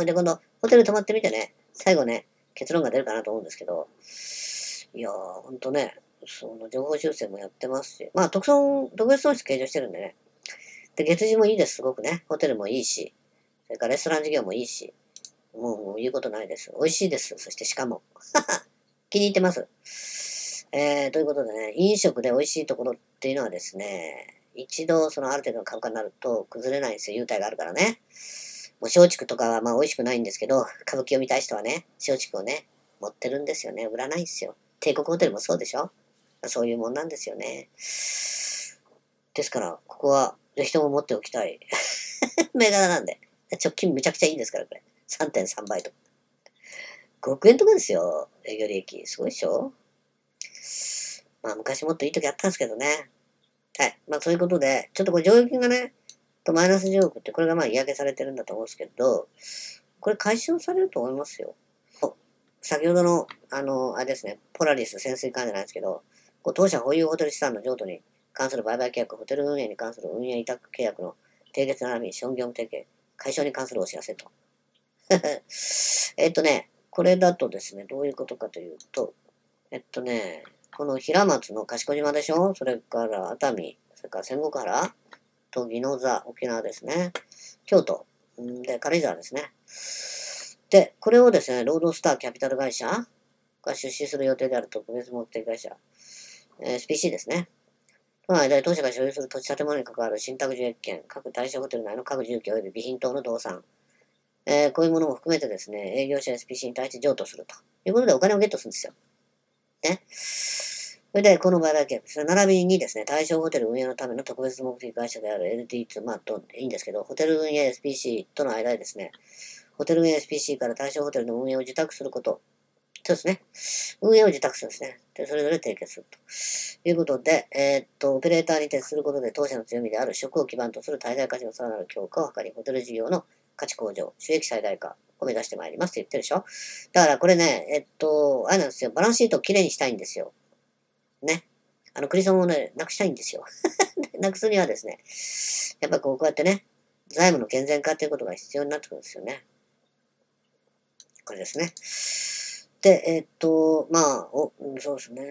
A: で、今度ホテル泊まってみてね、最後ね、結論が出るかなと思うんですけど、いやー、ほんとね、その情報修正もやってますし、まあ特損、特別損失計上してるんでね。で、月次もいいです、すごくね。ホテルもいいし、それからレストラン事業もいいし、もう、もう言うことないです。美味しいです。そしてしかも。気に入ってます。えー、ということでね、飲食で美味しいところっていうのはですね、一度そのある程度の株価になると崩れないんですよ。優待があるからね。もう松竹とかはまあ美味しくないんですけど、歌舞伎を見たい人はね、松竹をね、持ってるんですよね。売らないんですよ。帝国ホテルもそうでしょ。そういうもんなんですよね。ですから、ここはぜひとも持っておきたい銘柄なんで。直近めちゃくちゃいいですから、これ。さんてんさんばいとか。ごおくえんとかですよ。営業利益。すごいでしょ。まあ昔もっといい時あったんですけどね。はい。まあそういうことで、ちょっとこれ剰余金がね、とマイナスじゅうおくってこれがまあ嫌気されてるんだと思うんですけど、これ解消されると思いますよ。先ほどの、あの、あれですね、ポラリス潜水艦じゃないですけど、こう当社保有ホテル資産の譲渡に関する売買契約、ホテル運営に関する運営委託契約の締結並びに資本業務提携、解消に関するお知らせと。えっとね、これだとですね、どういうことかというと、えっとね、この平松の賢島でしょ、それから熱海、それから仙石原と宜野座、沖縄ですね。京都、んで、軽井沢ですね。で、これをですね、ロードスターキャピタル会社が出資する予定である特別目的会社、えー、エスピーシー ですね。この間で当社が所有する土地建物に関わる信託受益権、各対象ホテル内の各住居及び備品等の動産、えー、こういうものも含めてですね、営業者 エスピーシー に対して譲渡するということでお金をゲットするんですよ。ね。それで、この売買契約ですね。並びにですね、対象ホテル運営のための特別目的会社である エルディーツー、まあ、と、いいんですけど、ホテル運営 エスピーシー との間でですね、ホテル運営 エスピーシー から対象ホテルの運営を受託すること。そうですね。運営を受託するんですね。で、それぞれ締結するということで、えー、っと、オペレーターに徹することで当社の強みである職を基盤とする滞在価値のさらなる強化を図り、ホテル事業の価値向上、収益最大化を目指してまいりますって言ってるでしょ。だからこれね、えっと、あれなんですよ。バランスシートをきれいにしたいんですよ。ね。あの、クリソンをね、なくしたいんですよ。なくすにはですね、やっぱこうこうやってね、財務の健全化ということが必要になってくるんですよね。これですね。で、えっと、まあ、お、そうですね。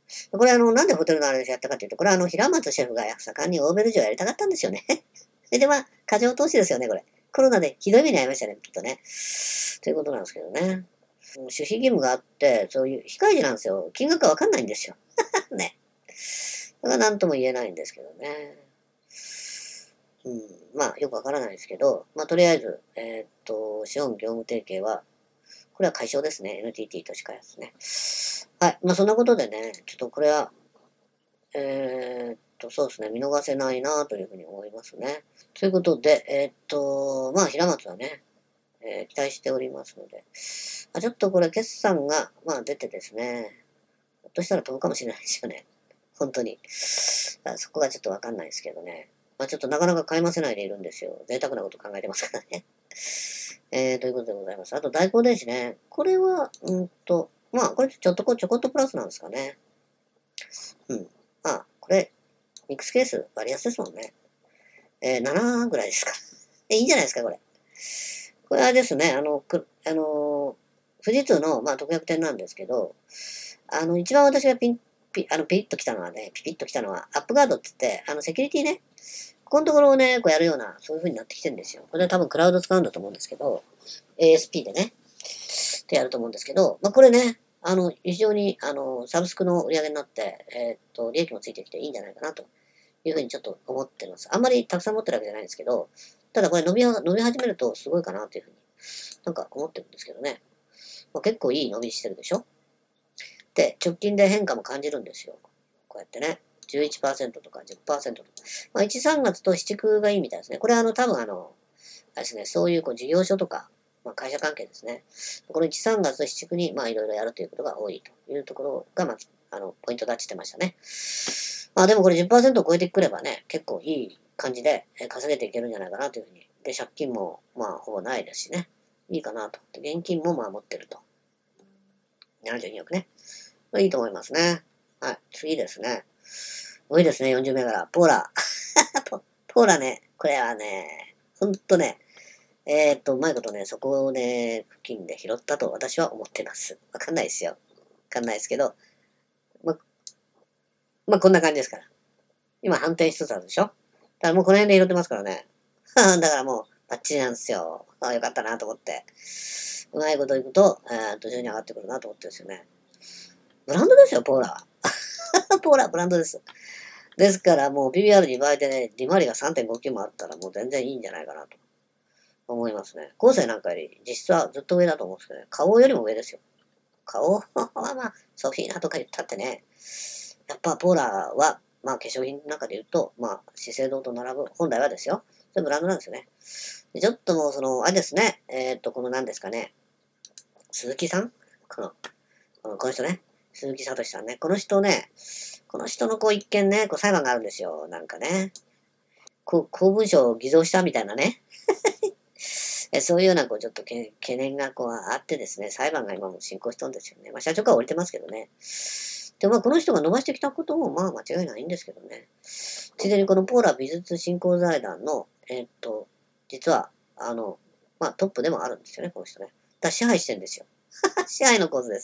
A: これあの、なんでホテルのあれでやったかというと、これはあの、平松シェフが盛んにオーベルジュをやりたかったんですよね。それでまあ、過剰投資ですよね、これ。コロナでひどい目に遭いましたね、きっとね。ということなんですけどね。守秘義務があって、そういう控え時なんですよ。金額がわかんないんですよ。ね。だから何とも言えないんですけどね。うん、まあ、よくわからないですけど、まあ、とりあえず、えーっと、資本業務提携は、これは解消ですね。エヌティーティー としかやつね。はい。まあ、そんなことでね、ちょっとこれは、えーっと、そうですね、見逃せないなというふうに思いますね。ということで、えーっと、まあ、平松はね、えー期待しておりますので、あ、ちょっとこれ、決算が、まあ、出てですね、ひょっとしたら飛ぶかもしれないですよね。本当に。あそこがちょっとわかんないですけどね。まあ、ちょっとなかなか買いませないでいるんですよ。贅沢なこと考えてますからね。えー、ということでございます。あと、大光電子ね。これは、うんと、まあ、これちょっとこう、ちょこっとプラスなんですかね。うん。まあ、これ、ミックスケース割安ですもんね。えー、ななぐらいですか。え、いいんじゃないですか、これ。これはですね、あの、くあのー、富士通の、まあ、特約店なんですけど、あの、一番私がピン、ピ、あの、ピリッと来たのはね、ピピッと来たのは、アップガードって言って、あの、セキュリティね、ここのところをね、こうやるような、そういう風になってきてるんですよ。これは多分クラウド使うんだと思うんですけど、エーエスピー でね、ってやると思うんですけど、まあ、これね、あの、非常に、あの、サブスクの売り上げになって、えーっと、利益もついてきていいんじゃないかなというふうにちょっと思ってます。あんまりたくさん持ってるわけじゃないんですけど、ただこれ伸びは、伸び始めるとすごいかなというふうになんか思ってるんですけどね。まあ、結構いい伸びしてるでしょ。で、直近で変化も感じるんですよ。こうやってね。じゅういちパーセントとかじゅっパーセントとか。まあ、いち、さんがつとしち、くがいいみたいですね。これはあの、多分あの、あれですね、そういうこう事業所とか、まあ、会社関係ですね。このいち、さんがつとしち、くに、まあ、いろいろやるということが多いというところが、まあ、あの、ポイントだって言ってましたね。まあ、でもこれじゅっパーセントを超えてくればね、結構いい感じで稼げていけるんじゃないかなというふうに。で、借金も、まあ、ほぼないですしね。いいかなと。で、現金もまあ持ってると。ななじゅうにおくね。まあ、いいと思いますね。はい。次ですね。多いですね、よんじゅう銘柄。ポーラ。ポポーラね。これはね、ほんとね、えー、っと、うまいことね、そこをね、付近で拾ったと私は思ってます。わかんないですよ。わかんないですけど、ま、まあ、こんな感じですから。今、反転しつつあるでしょ。だからもうこの辺で拾ってますからね。だからもう、バッチリなんですよ。ああ、よかったなと思って。うまいこといくと、えー、途中に上がってくるなと思ってるんですよね。ブランドですよ、ポーラは。ポーラはブランドです。ですからもう ピービーアールにばいでね、利回りがさんてんごきもあったらもう全然いいんじゃないかなと思いますね。後世なんかより実質はずっと上だと思うんですけどね。顔よりも上ですよ。顔はまあ、ソフィーナとか言ったってね、やっぱポーラは、まあ化粧品の中で言うと、まあ資生堂と並ぶ、本来はですよ。それブランドなんですよね。でちょっともうその、あれですね、えーっと、この何ですかね、鈴木さんこの、このこの人ね、鈴木聡さんね。この人ね、この人のこう一件ね、こう裁判があるんですよ。なんかね。こう公文書を偽造したみたいなね。えそういうようなこうちょっとけ懸念がこうあってですね、裁判が今も進行してるんですよね。まあ社長から降りてますけどね。で、まあこの人が伸ばしてきたこともまあ間違いないんですけどね。ついでにこのポーラ美術振興財団の、えーっと、実は、あの、まあトップでもあるんですよね、この人ね。だから支配してるんですよ。支配の構図です。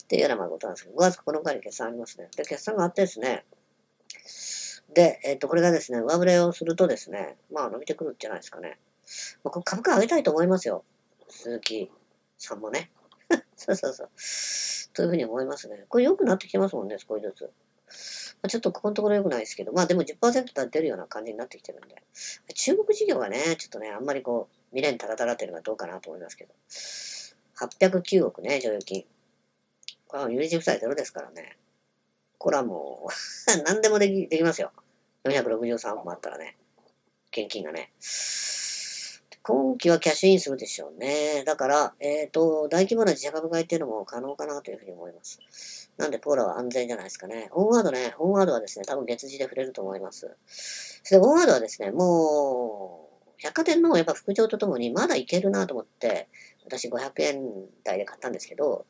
A: っていうようなまあことなんですけど、ごがつここのかに決算ありますね。で、決算があってですね、で、えっと、これがですね、上振れをするとですね、まあ伸びてくるんじゃないですかね。まあ、こ株価上げたいと思いますよ。鈴木さんもね。そうそうそう。というふうに思いますね。これ良くなってきてますもんね、少しずつ。まあ、ちょっとここのところ良くないですけど、まあでもじゅっパーセント出るような感じになってきてるんで。中国事業がね、ちょっとね、あんまりこう、未練たらたらっていうのがどうかなと思いますけど。はっぴゃくきゅうおくね、剰余金。これは有利負債ゼロですからね。これはもう何でもでき、できますよ。よんひゃくろくじゅうさんおくもあったらね。現金がね。今期はキャッシュインするでしょうね。だから、えっと、大規模な自社株買いっていうのも可能かなというふうに思います。なんで、ポーラは安全じゃないですかね。オンワードね、オンワードはですね、多分月次で触れると思います。それで、オンワードはですね、もう、百貨店のやっぱ副長とともにまだいけるなと思って、私ごひゃくえん台で買ったんですけど、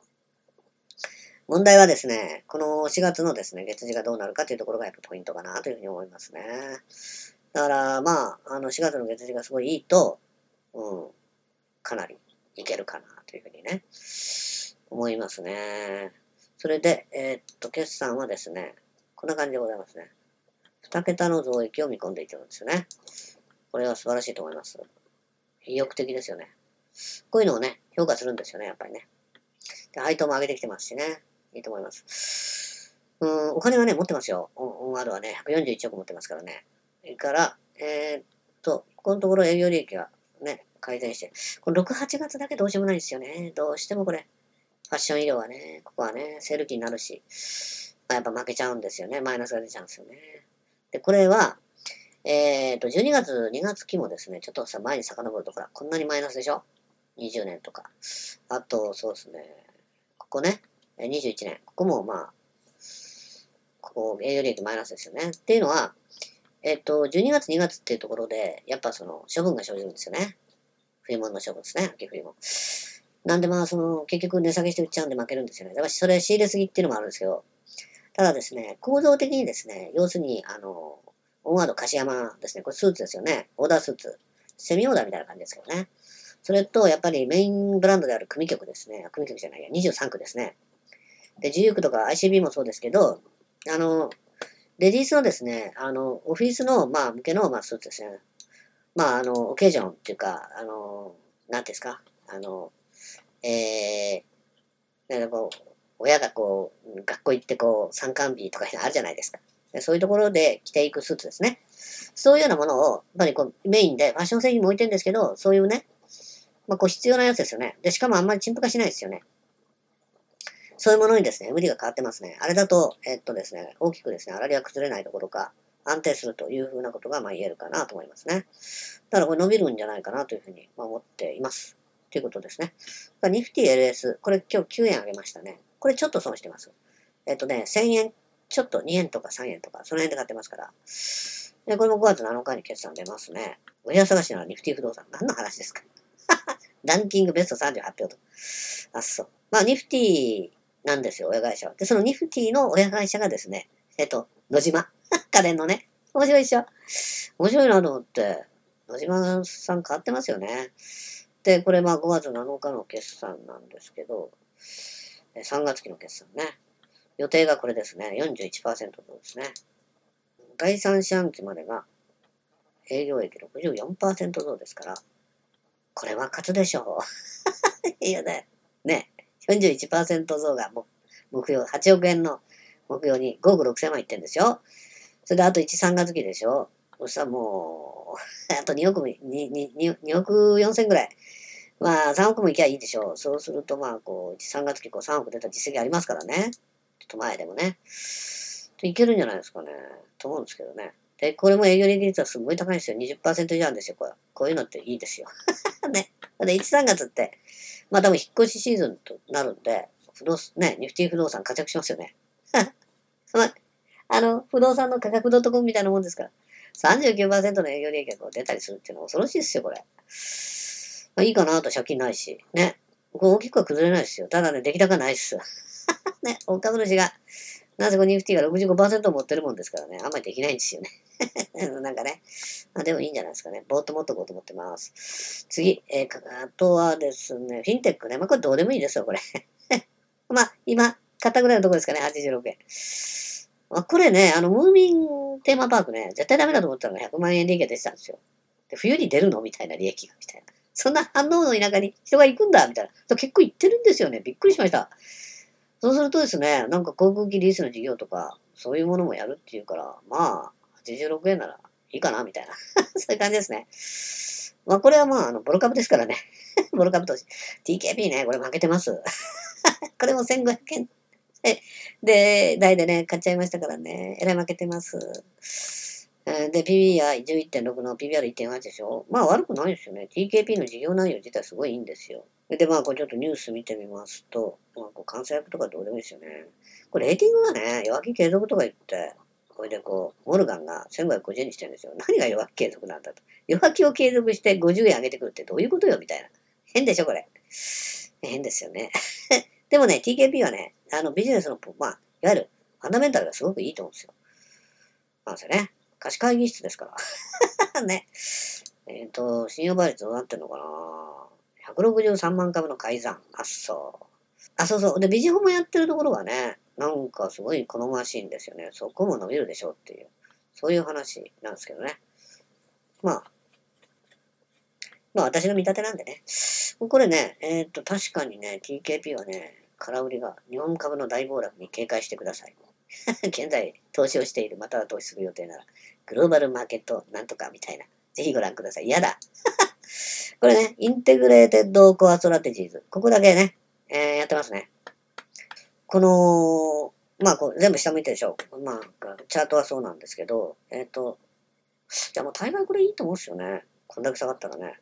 A: 問題はですね、このしがつのですね、月次がどうなるかというところがやっぱポイントかなというふうに思いますね。だから、まあ、あのしがつの月次がすごいいいと、うん、かなりいけるかなというふうにね、思いますね。 それで、えー、っと、決算はですね、こんな感じでございますね。に桁の増益を見込んでいてるんですよね。これは素晴らしいと思います。意欲的ですよね。こういうのをね、評価するんですよね、やっぱりね。で、配当も上げてきてますしね。いいと思います。うん、お金はね、持ってますよ。オンアールはね、ひゃくよんじゅういちおく持ってますからね。それから、えー、っと、ここのところ営業利益がね、改善して、このろく、はちがつだけどうしようもないんですよね。どうしてもこれ、ファッション医療はね、ここはね、セール期になるし、まあ、やっぱ負けちゃうんですよね。マイナスが出ちゃうんですよね。で、これは、えっと、じゅうにがつ、にがつ期もですね、ちょっとさ、前に遡ると、ほら、こんなにマイナスでしょ ?にじゅう 年とか。あと、そうですね、ここね、にじゅういちねん。ここも、まあ、こう、営業利益マイナスですよね。っていうのは、えっと、じゅうにがつ、にがつっていうところで、やっぱその、処分が生じるんですよね。冬物の処分ですね。秋冬も。なんでまあ、その、結局値下げして売っちゃうんで負けるんですよね。だからそれ仕入れすぎっていうのもあるんですけど、ただですね、構造的にですね、要するに、あの、オンワード貸山ですね。これスーツですよね。オーダースーツ。セミオーダーみたいな感じですけどね。それと、やっぱりメインブランドである組曲ですね。組曲じゃないや、にじゅうさんくですね。で、自由区とか アイシービー もそうですけど、あの、レディースのですね、あの、オフィスの、まあ、向けの、まあ、スーツですね。まあ、あの、オケージョンっていうか、あの、なんていうんですか、あの、えー、なんかこう、親がこう、学校行ってこう、参観日とかあるじゃないですか。そういうところで着ていくスーツですね。そういうようなものを、やっぱりこう、メインで、ファッション製品も置いてるんですけど、そういうね、まあ、こう必要なやつですよね。で、しかもあんまり陳腐化しないですよね。そういうものにですね、無理が変わってますね。あれだと、えっとですね、大きくですね、粗利が崩れないところか、安定するというふうなことがまあ言えるかなと思いますね。だからこれ伸びるんじゃないかなというふうに思っています。ということですね。ニフティ エルエス、これ今日きゅうえん上げましたね。これちょっと損してます。えっとね、せんえん、ちょっとにえんとかさんえんとか、その辺で買ってますから。で、これもごがつなのかに決算出ますね。お部屋探しのニフティ不動産。何の話ですかランキングベストさんじゅう発表と。あ、そう。まあ、ニフティなんですよ、親会社は。で、そのニフティの親会社がですね、えっと、野島。家電のね。面白いでしょ面白いなと思って、野島さん変わってますよね。で、これまあごがつなのかの決算なんですけど、さんがつ期の決算ね。予定がこれですね。よんじゅういちパーセント 増ですね。だいさん四半期までが営業益 ろくじゅうよんパーセント 増ですから、これは勝つでしょう。いやね、ね、よんじゅういちパーセント 増が目標、はちおくえんの目標にごおくろくせん万いってんですよ。それであといち、さんがつ期でしょ。そしたらもう、あとにおくも、に、に、におくよんせんぐらい。まあさんおくもいきゃいいでしょう。そうするとまあこう、いち、さんがつ期こうさんおく出た実績ありますからね。ちょっと前でもね。いけるんじゃないですかね。と思うんですけどね。で、これも営業利益率はすごい高いんですよ。にじゅっパーセント以上あるんですよ。これ。こういうのっていいですよ。ね。で、いち、さんがつって、まあ多分引っ越しシーズンとなるんで、不動産、ね、ニフティ不動産活躍しますよね。まあ、あの、不動産の価格 .com みたいなもんですから。さんじゅうきゅうパーセント の営業利益がこう出たりするっていうのは恐ろしいですよ、これ。まあいいかなと借金ないし。ね。これ大きくは崩れないですよ。ただね、出来高ないっす。ね、大株主が、なぜこのニフティが ろくじゅうごパーセント 持ってるもんですからね、あんまりできないんですよね。なんかね。まあでもいいんじゃないですかね。ぼーっと持っとこうと思ってます。次、えー、あとはですね、フィンテックね。まあこれどうでもいいですよ、これ。まあ今、買ったぐらいのところですかね、はちじゅうろくえん。まあこれね、あの、ムーミンテーマパークね、絶対ダメだと思ったのがひゃくまん円利益が出てたんですよ。で冬に出るのみたいな利益が、みたいな。そんな反応の田舎に人が行くんだみたいな。結構行ってるんですよね。びっくりしました。そうするとですね、なんか航空機リースの事業とか、そういうものもやるっていうから、まあ、はちじゅうろくえんならいいかな、みたいな。そういう感じですね。まあ、これはまあ、あの、ボロ株ですからね。ボロ株投資。ティーケーピー ね、これ負けてます。これもせんごひゃくえん。で、台でね、買っちゃいましたからね。えらい負けてます。で、ピービーアールじゅういってんろく の ピービーアールいってんはち でしょ。まあ悪くないですよね。ティーケーピー の事業内容自体すごいいいんですよ。で、まあこれちょっとニュース見てみますと、まあこう監査役とかどうでもいいですよね。これレーティングがね、弱気継続とか言って、これでこう、モルガンがせんごひゃくごじゅうえんにしてるんですよ。何が弱気継続なんだと。弱気を継続してごじゅうえん上げてくるってどういうことよみたいな。変でしょこれ。変ですよね。でもね、ティーケーピー はね、あのビジネスの、まあ、いわゆるファンダメンタルがすごくいいと思うんですよ。なんですよね。貸し会議室ですから。ね。えっ、ー、と、信用倍率どうなってんのかな ?ひゃくろくじゅうさん 万株の改ざん。あっそう。 あ、そうそう。で、ビジホもやってるところがね、なんかすごい好ましいんですよね。そこも伸びるでしょうっていう、そういう話なんですけどね。まあ、まあ私の見立てなんでね。これね、えっと、確かにね、ティーケーピー はね、空売りが日本株の大暴落に警戒してください。現在、投資をしている、または投資する予定なら、グローバルマーケットなんとかみたいな。ぜひご覧ください。やだ。これね、インテグレーテッドコアストラテジーズ。ここだけね、えー、やってますね。この、まあこう、全部下向いてるでしょ。まあ、チャートはそうなんですけど、えっ、と、じゃあもう大概これいいと思うんですよね。こんだけ下がったらね。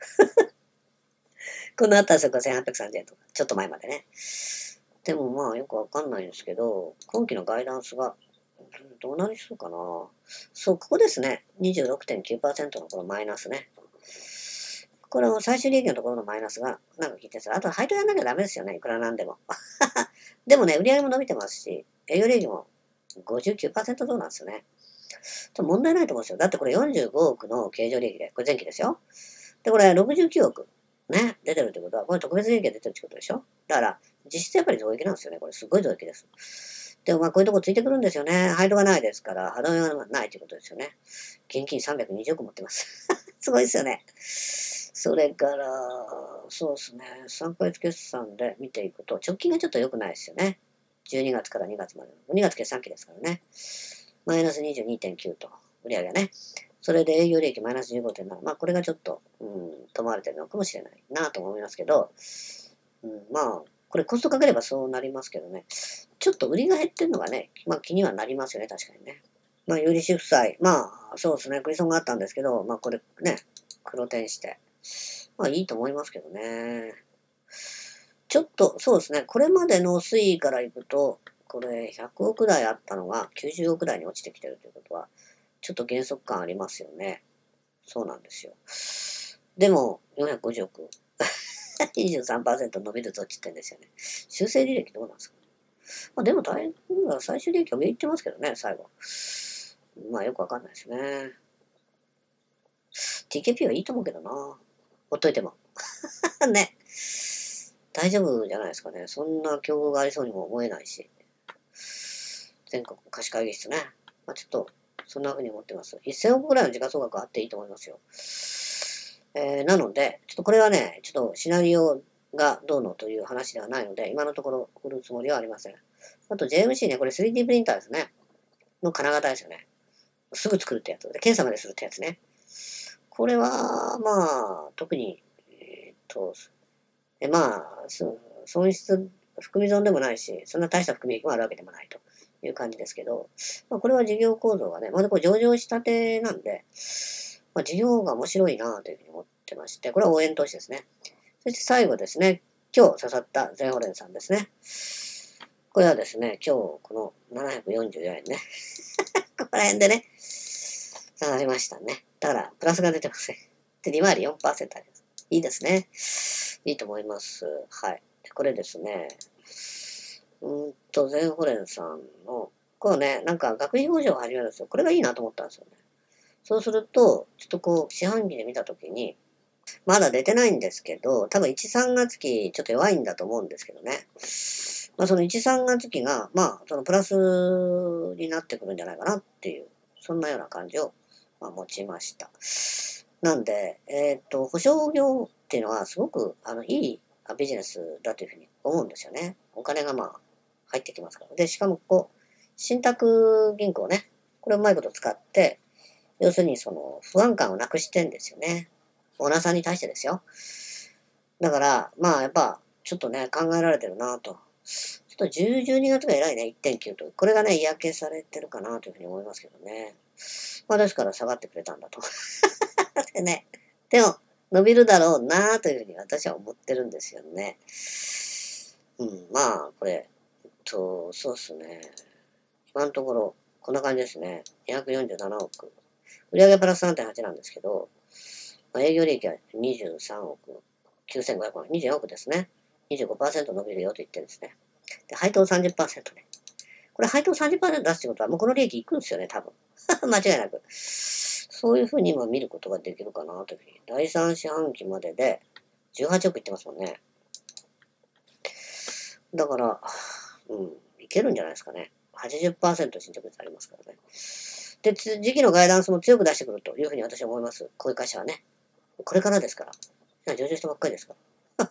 A: このあったらそこせんはっぴゃくさんじゅうえんとか、ちょっと前までね。でもまあよくわかんないんですけど、今期のガイダンスがどうなりそうかな。そう、ここですね。にじゅうろくてんきゅうパーセント のこのマイナスね。これは最終利益のところのマイナスがなんか効いてるんですよ。あと配当やんなきゃダメですよね。いくらなんでも。でもね、売り上げも伸びてますし、営業利益もごじゅうきゅうパーセント 増なんですよね。問題ないと思うんですよ。だってこれよんじゅうごおくの経常利益で、これ前期ですよ。で、これろくじゅうきゅうおく。ね、出てるってことは、これ特別利益が出てるってことでしょ。だから、実質やっぱり増益なんですよね。これすごい増益です。でもまあこういうとこついてくるんですよね。配当がないですから、波動がないということですよね。現金さんびゃくにじゅうおく持ってます。すごいですよね。それから、そうですね。さんかげつ決算で見ていくと、直近がちょっと良くないですよね。じゅうにがつからにがつまで。にがつ決算期ですからね。マイナス にじゅうにてんきゅう と、売上ね。それで営業利益マイナス じゅうごてんなな。まあこれがちょっと、うん、止まれてるのかもしれないなと思いますけど、うん、まあ、これコストかければそうなりますけどね。ちょっと売りが減ってるのがね、まあ気にはなりますよね、確かにね。まあ、有利子負債。まあ、そうですね。クリソンがあったんですけど、まあこれね、黒点して。まあいいと思いますけどね。ちょっと、そうですね。これまでの推移からいくと、これひゃくおく台あったのがきゅうじゅうおく台に落ちてきてるということは、ちょっと減速感ありますよね。そうなんですよ。でも、よんひゃくごじゅうおく。にじゅうさんパーセント 伸びるぞって言ってんですよね。修正履歴どうなんですか？まあでも大変、最終利益は上行ってますけどね、最後。まあよくわかんないですね。ティーケーピー はいいと思うけどな。ほっといても。ね。大丈夫じゃないですかね。そんな競合がありそうにも思えないし。全国貸し会議室ね。まあちょっと、そんな風に思ってます。せんおくぐらいの時価総額あっていいと思いますよ。えー、なので、ちょっとこれはね、ちょっとシナリオがどうのという話ではないので、今のところ売るつもりはありません。あと ジェーエムシー ね、これ スリーディー プリンターですね。の金型ですよね。すぐ作るってやつ。で、検査までするってやつね。これは、まあ、特に、えーっと、えまあ、損失、含み損でもないし、そんな大した含み益もあるわけでもないという感じですけど、まあ、これは事業構造がね、まだこれ上場したてなんで、まあ、事業が面白いなというふうに思ってまして、これは応援投資ですね。そして最後ですね、今日刺さった全ホレンさんですね。これはですね、今日このななひゃくよんじゅうよえんね。ここら辺でね、下がりましたね。だから、プラスが出てますね。で、利回り よんパーセント あります。いいですね。いいと思います。はい。でこれですね、うーんと、全ホレンさんの、こうね、なんか学費補助を始めるんですよ。これがいいなと思ったんですよね。そうすると、ちょっとこう、四半期で見たときに、まだ出てないんですけど、多分いち、さんがつ期ちょっと弱いんだと思うんですけどね。まあそのいち、さんがつ期が、まあそのプラスになってくるんじゃないかなっていう、そんなような感じを、まあ、持ちました。なんで、えっと、保証業っていうのはすごくあのいいビジネスだというふうに思うんですよね。お金がまあ入ってきますから。で、しかもこう、信託銀行ね、これをうまいこと使って、要するにその不安感をなくしてんですよね。オーナーさんに対してですよ。だから、まあやっぱ、ちょっとね、考えられてるなと。ちょっとじゅう、じゅうにがつが偉いね、いってんきゅうと。これがね、嫌気されてるかなというふうに思いますけどね。まあですから下がってくれたんだと。でね、でも、伸びるだろうなというふうに私は思ってるんですよね。うん、まあ、これ、えっと、そうっすね。今のところ、こんな感じですね。にひゃくよんじゅうななおく。売上プラス さんてんはち なんですけど、まあ、営業利益はにじゅうさんおくきゅうせんごひゃくまん、にじゅうよんおくですね。にじゅうごパーセント 伸びるよと言ってるんですね。で、配当さんじゅっパーセントね。これ配当さんじゅっパーセント出すってことは、もうこの利益いくんですよね、多分。間違いなく。そういうふうに今見ることができるかなというふうに。だいさん四半期まででじゅうはちおくいってますもんね。 だから、うん、いけるんじゃないですかね。はちじゅっパーセント 進捗率ありますからね。で、次期のガイダンスも強く出してくるというふうに私は思います。こういう会社はね。これからですから。今上場したばっかりですから。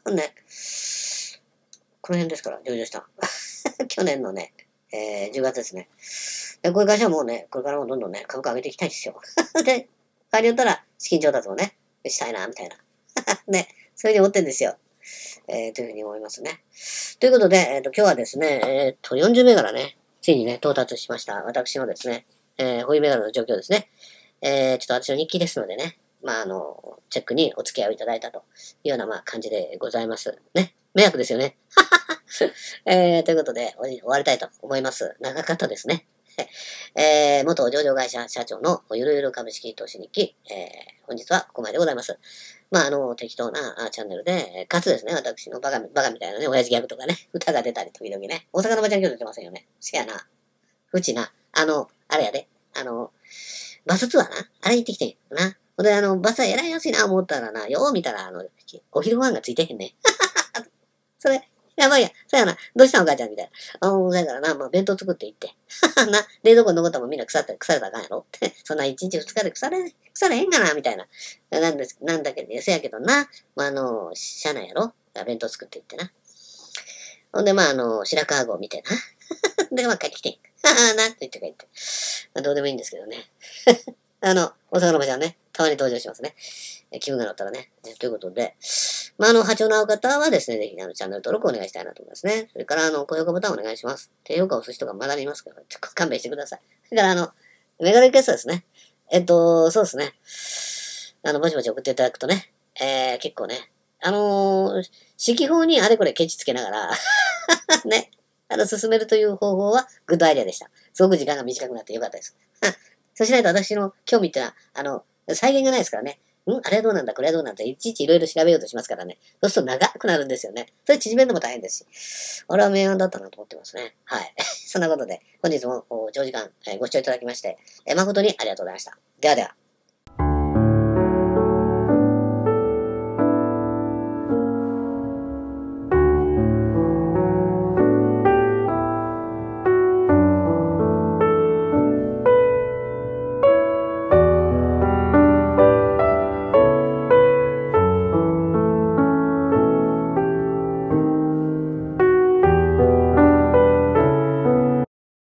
A: ね。この辺ですから、上場した。去年のね、えー、じゅうがつですね。でこういう会社はもうね、これからもどんどんね、株価上げていきたいんですよ。で、場合によったら資金調達もね、したいな、みたいな。ね、そういうふうに思ってるんですよ。えー、というふうに思いますね。ということで、えっ、ー、と、今日はですね、えっ、ー、と、よんじゅう銘柄ね、ついにね、到達しました。私のですね、えー、保有銘柄の状況ですね。えー、ちょっと私の日記ですのでね、まあ、あの、チェックにお付き合いをいただいたというような、まあ、感じでございます。ね。迷惑ですよね。えー、ということで、終わりたいと思います。長かったですね。えー、元上場会社社長のゆるゆる株式投資日記、えー、本日はここまででございます。まあ、あの、適当なチャンネルで、かつですね、私のバカ、バカみたいなね、親父ギャグとかね、歌が出たり時々ね、大阪のおばちゃん今日出てませんよね。せやな。うちな、あの、あれやで、あの、バスツアーな、あれ行ってきてんな。ほんで、あの、バスはえらい安いな思ったらな、よう見たら、あの、お昼ご飯がついてへんね。それ、やばいや。そうやな。どうしたのお母ちゃんみたいな。あの、だからな、まあ、弁当作っていって。な、冷蔵庫に残ったもんみんな腐ったら、腐れたらあかんやろって。そんないちにちふつかで腐れ、腐れへんがな、みたいな。なんです、なんだけど、せやけどな。まあ、あの、しゃあないやろ弁当作っていってな。ほんで、まあ、あの、白川郷見てな。で、まあ、帰ってきて。ははな、と言って帰って。まあ、どうでもいいんですけどね。あの、大阪の場所はね、たまに登場しますね。え気分が乗ったらね。ということで、まあ、あの、波長の合う方はですね、ぜひ、あの、チャンネル登録お願いしたいなと思いますね。それから、あの、高評価ボタンお願いします。低評価を押す人がまだいますから、ちょっと勘弁してください。それから、あの、メガネリクエストですね。えっと、そうですね。あの、ぼちぼち送っていただくとね、えー、結構ね、あのー、指揮法にあれこれケチつけながらね、あの、進めるという方法はグッドアイデアでした。すごく時間が短くなってよかったです。そうしないと私の興味ってのは、あの、再現がないですからね。んあれはどうなんだこれはどうなんだいちいちいろいろ調べようとしますからね。そうすると長くなるんですよね。それ縮めるのも大変ですし。あれは明暗だったなと思ってますね。はい。そんなことで、本日も長時間ご視聴いただきまして、誠にありがとうございました。ではでは。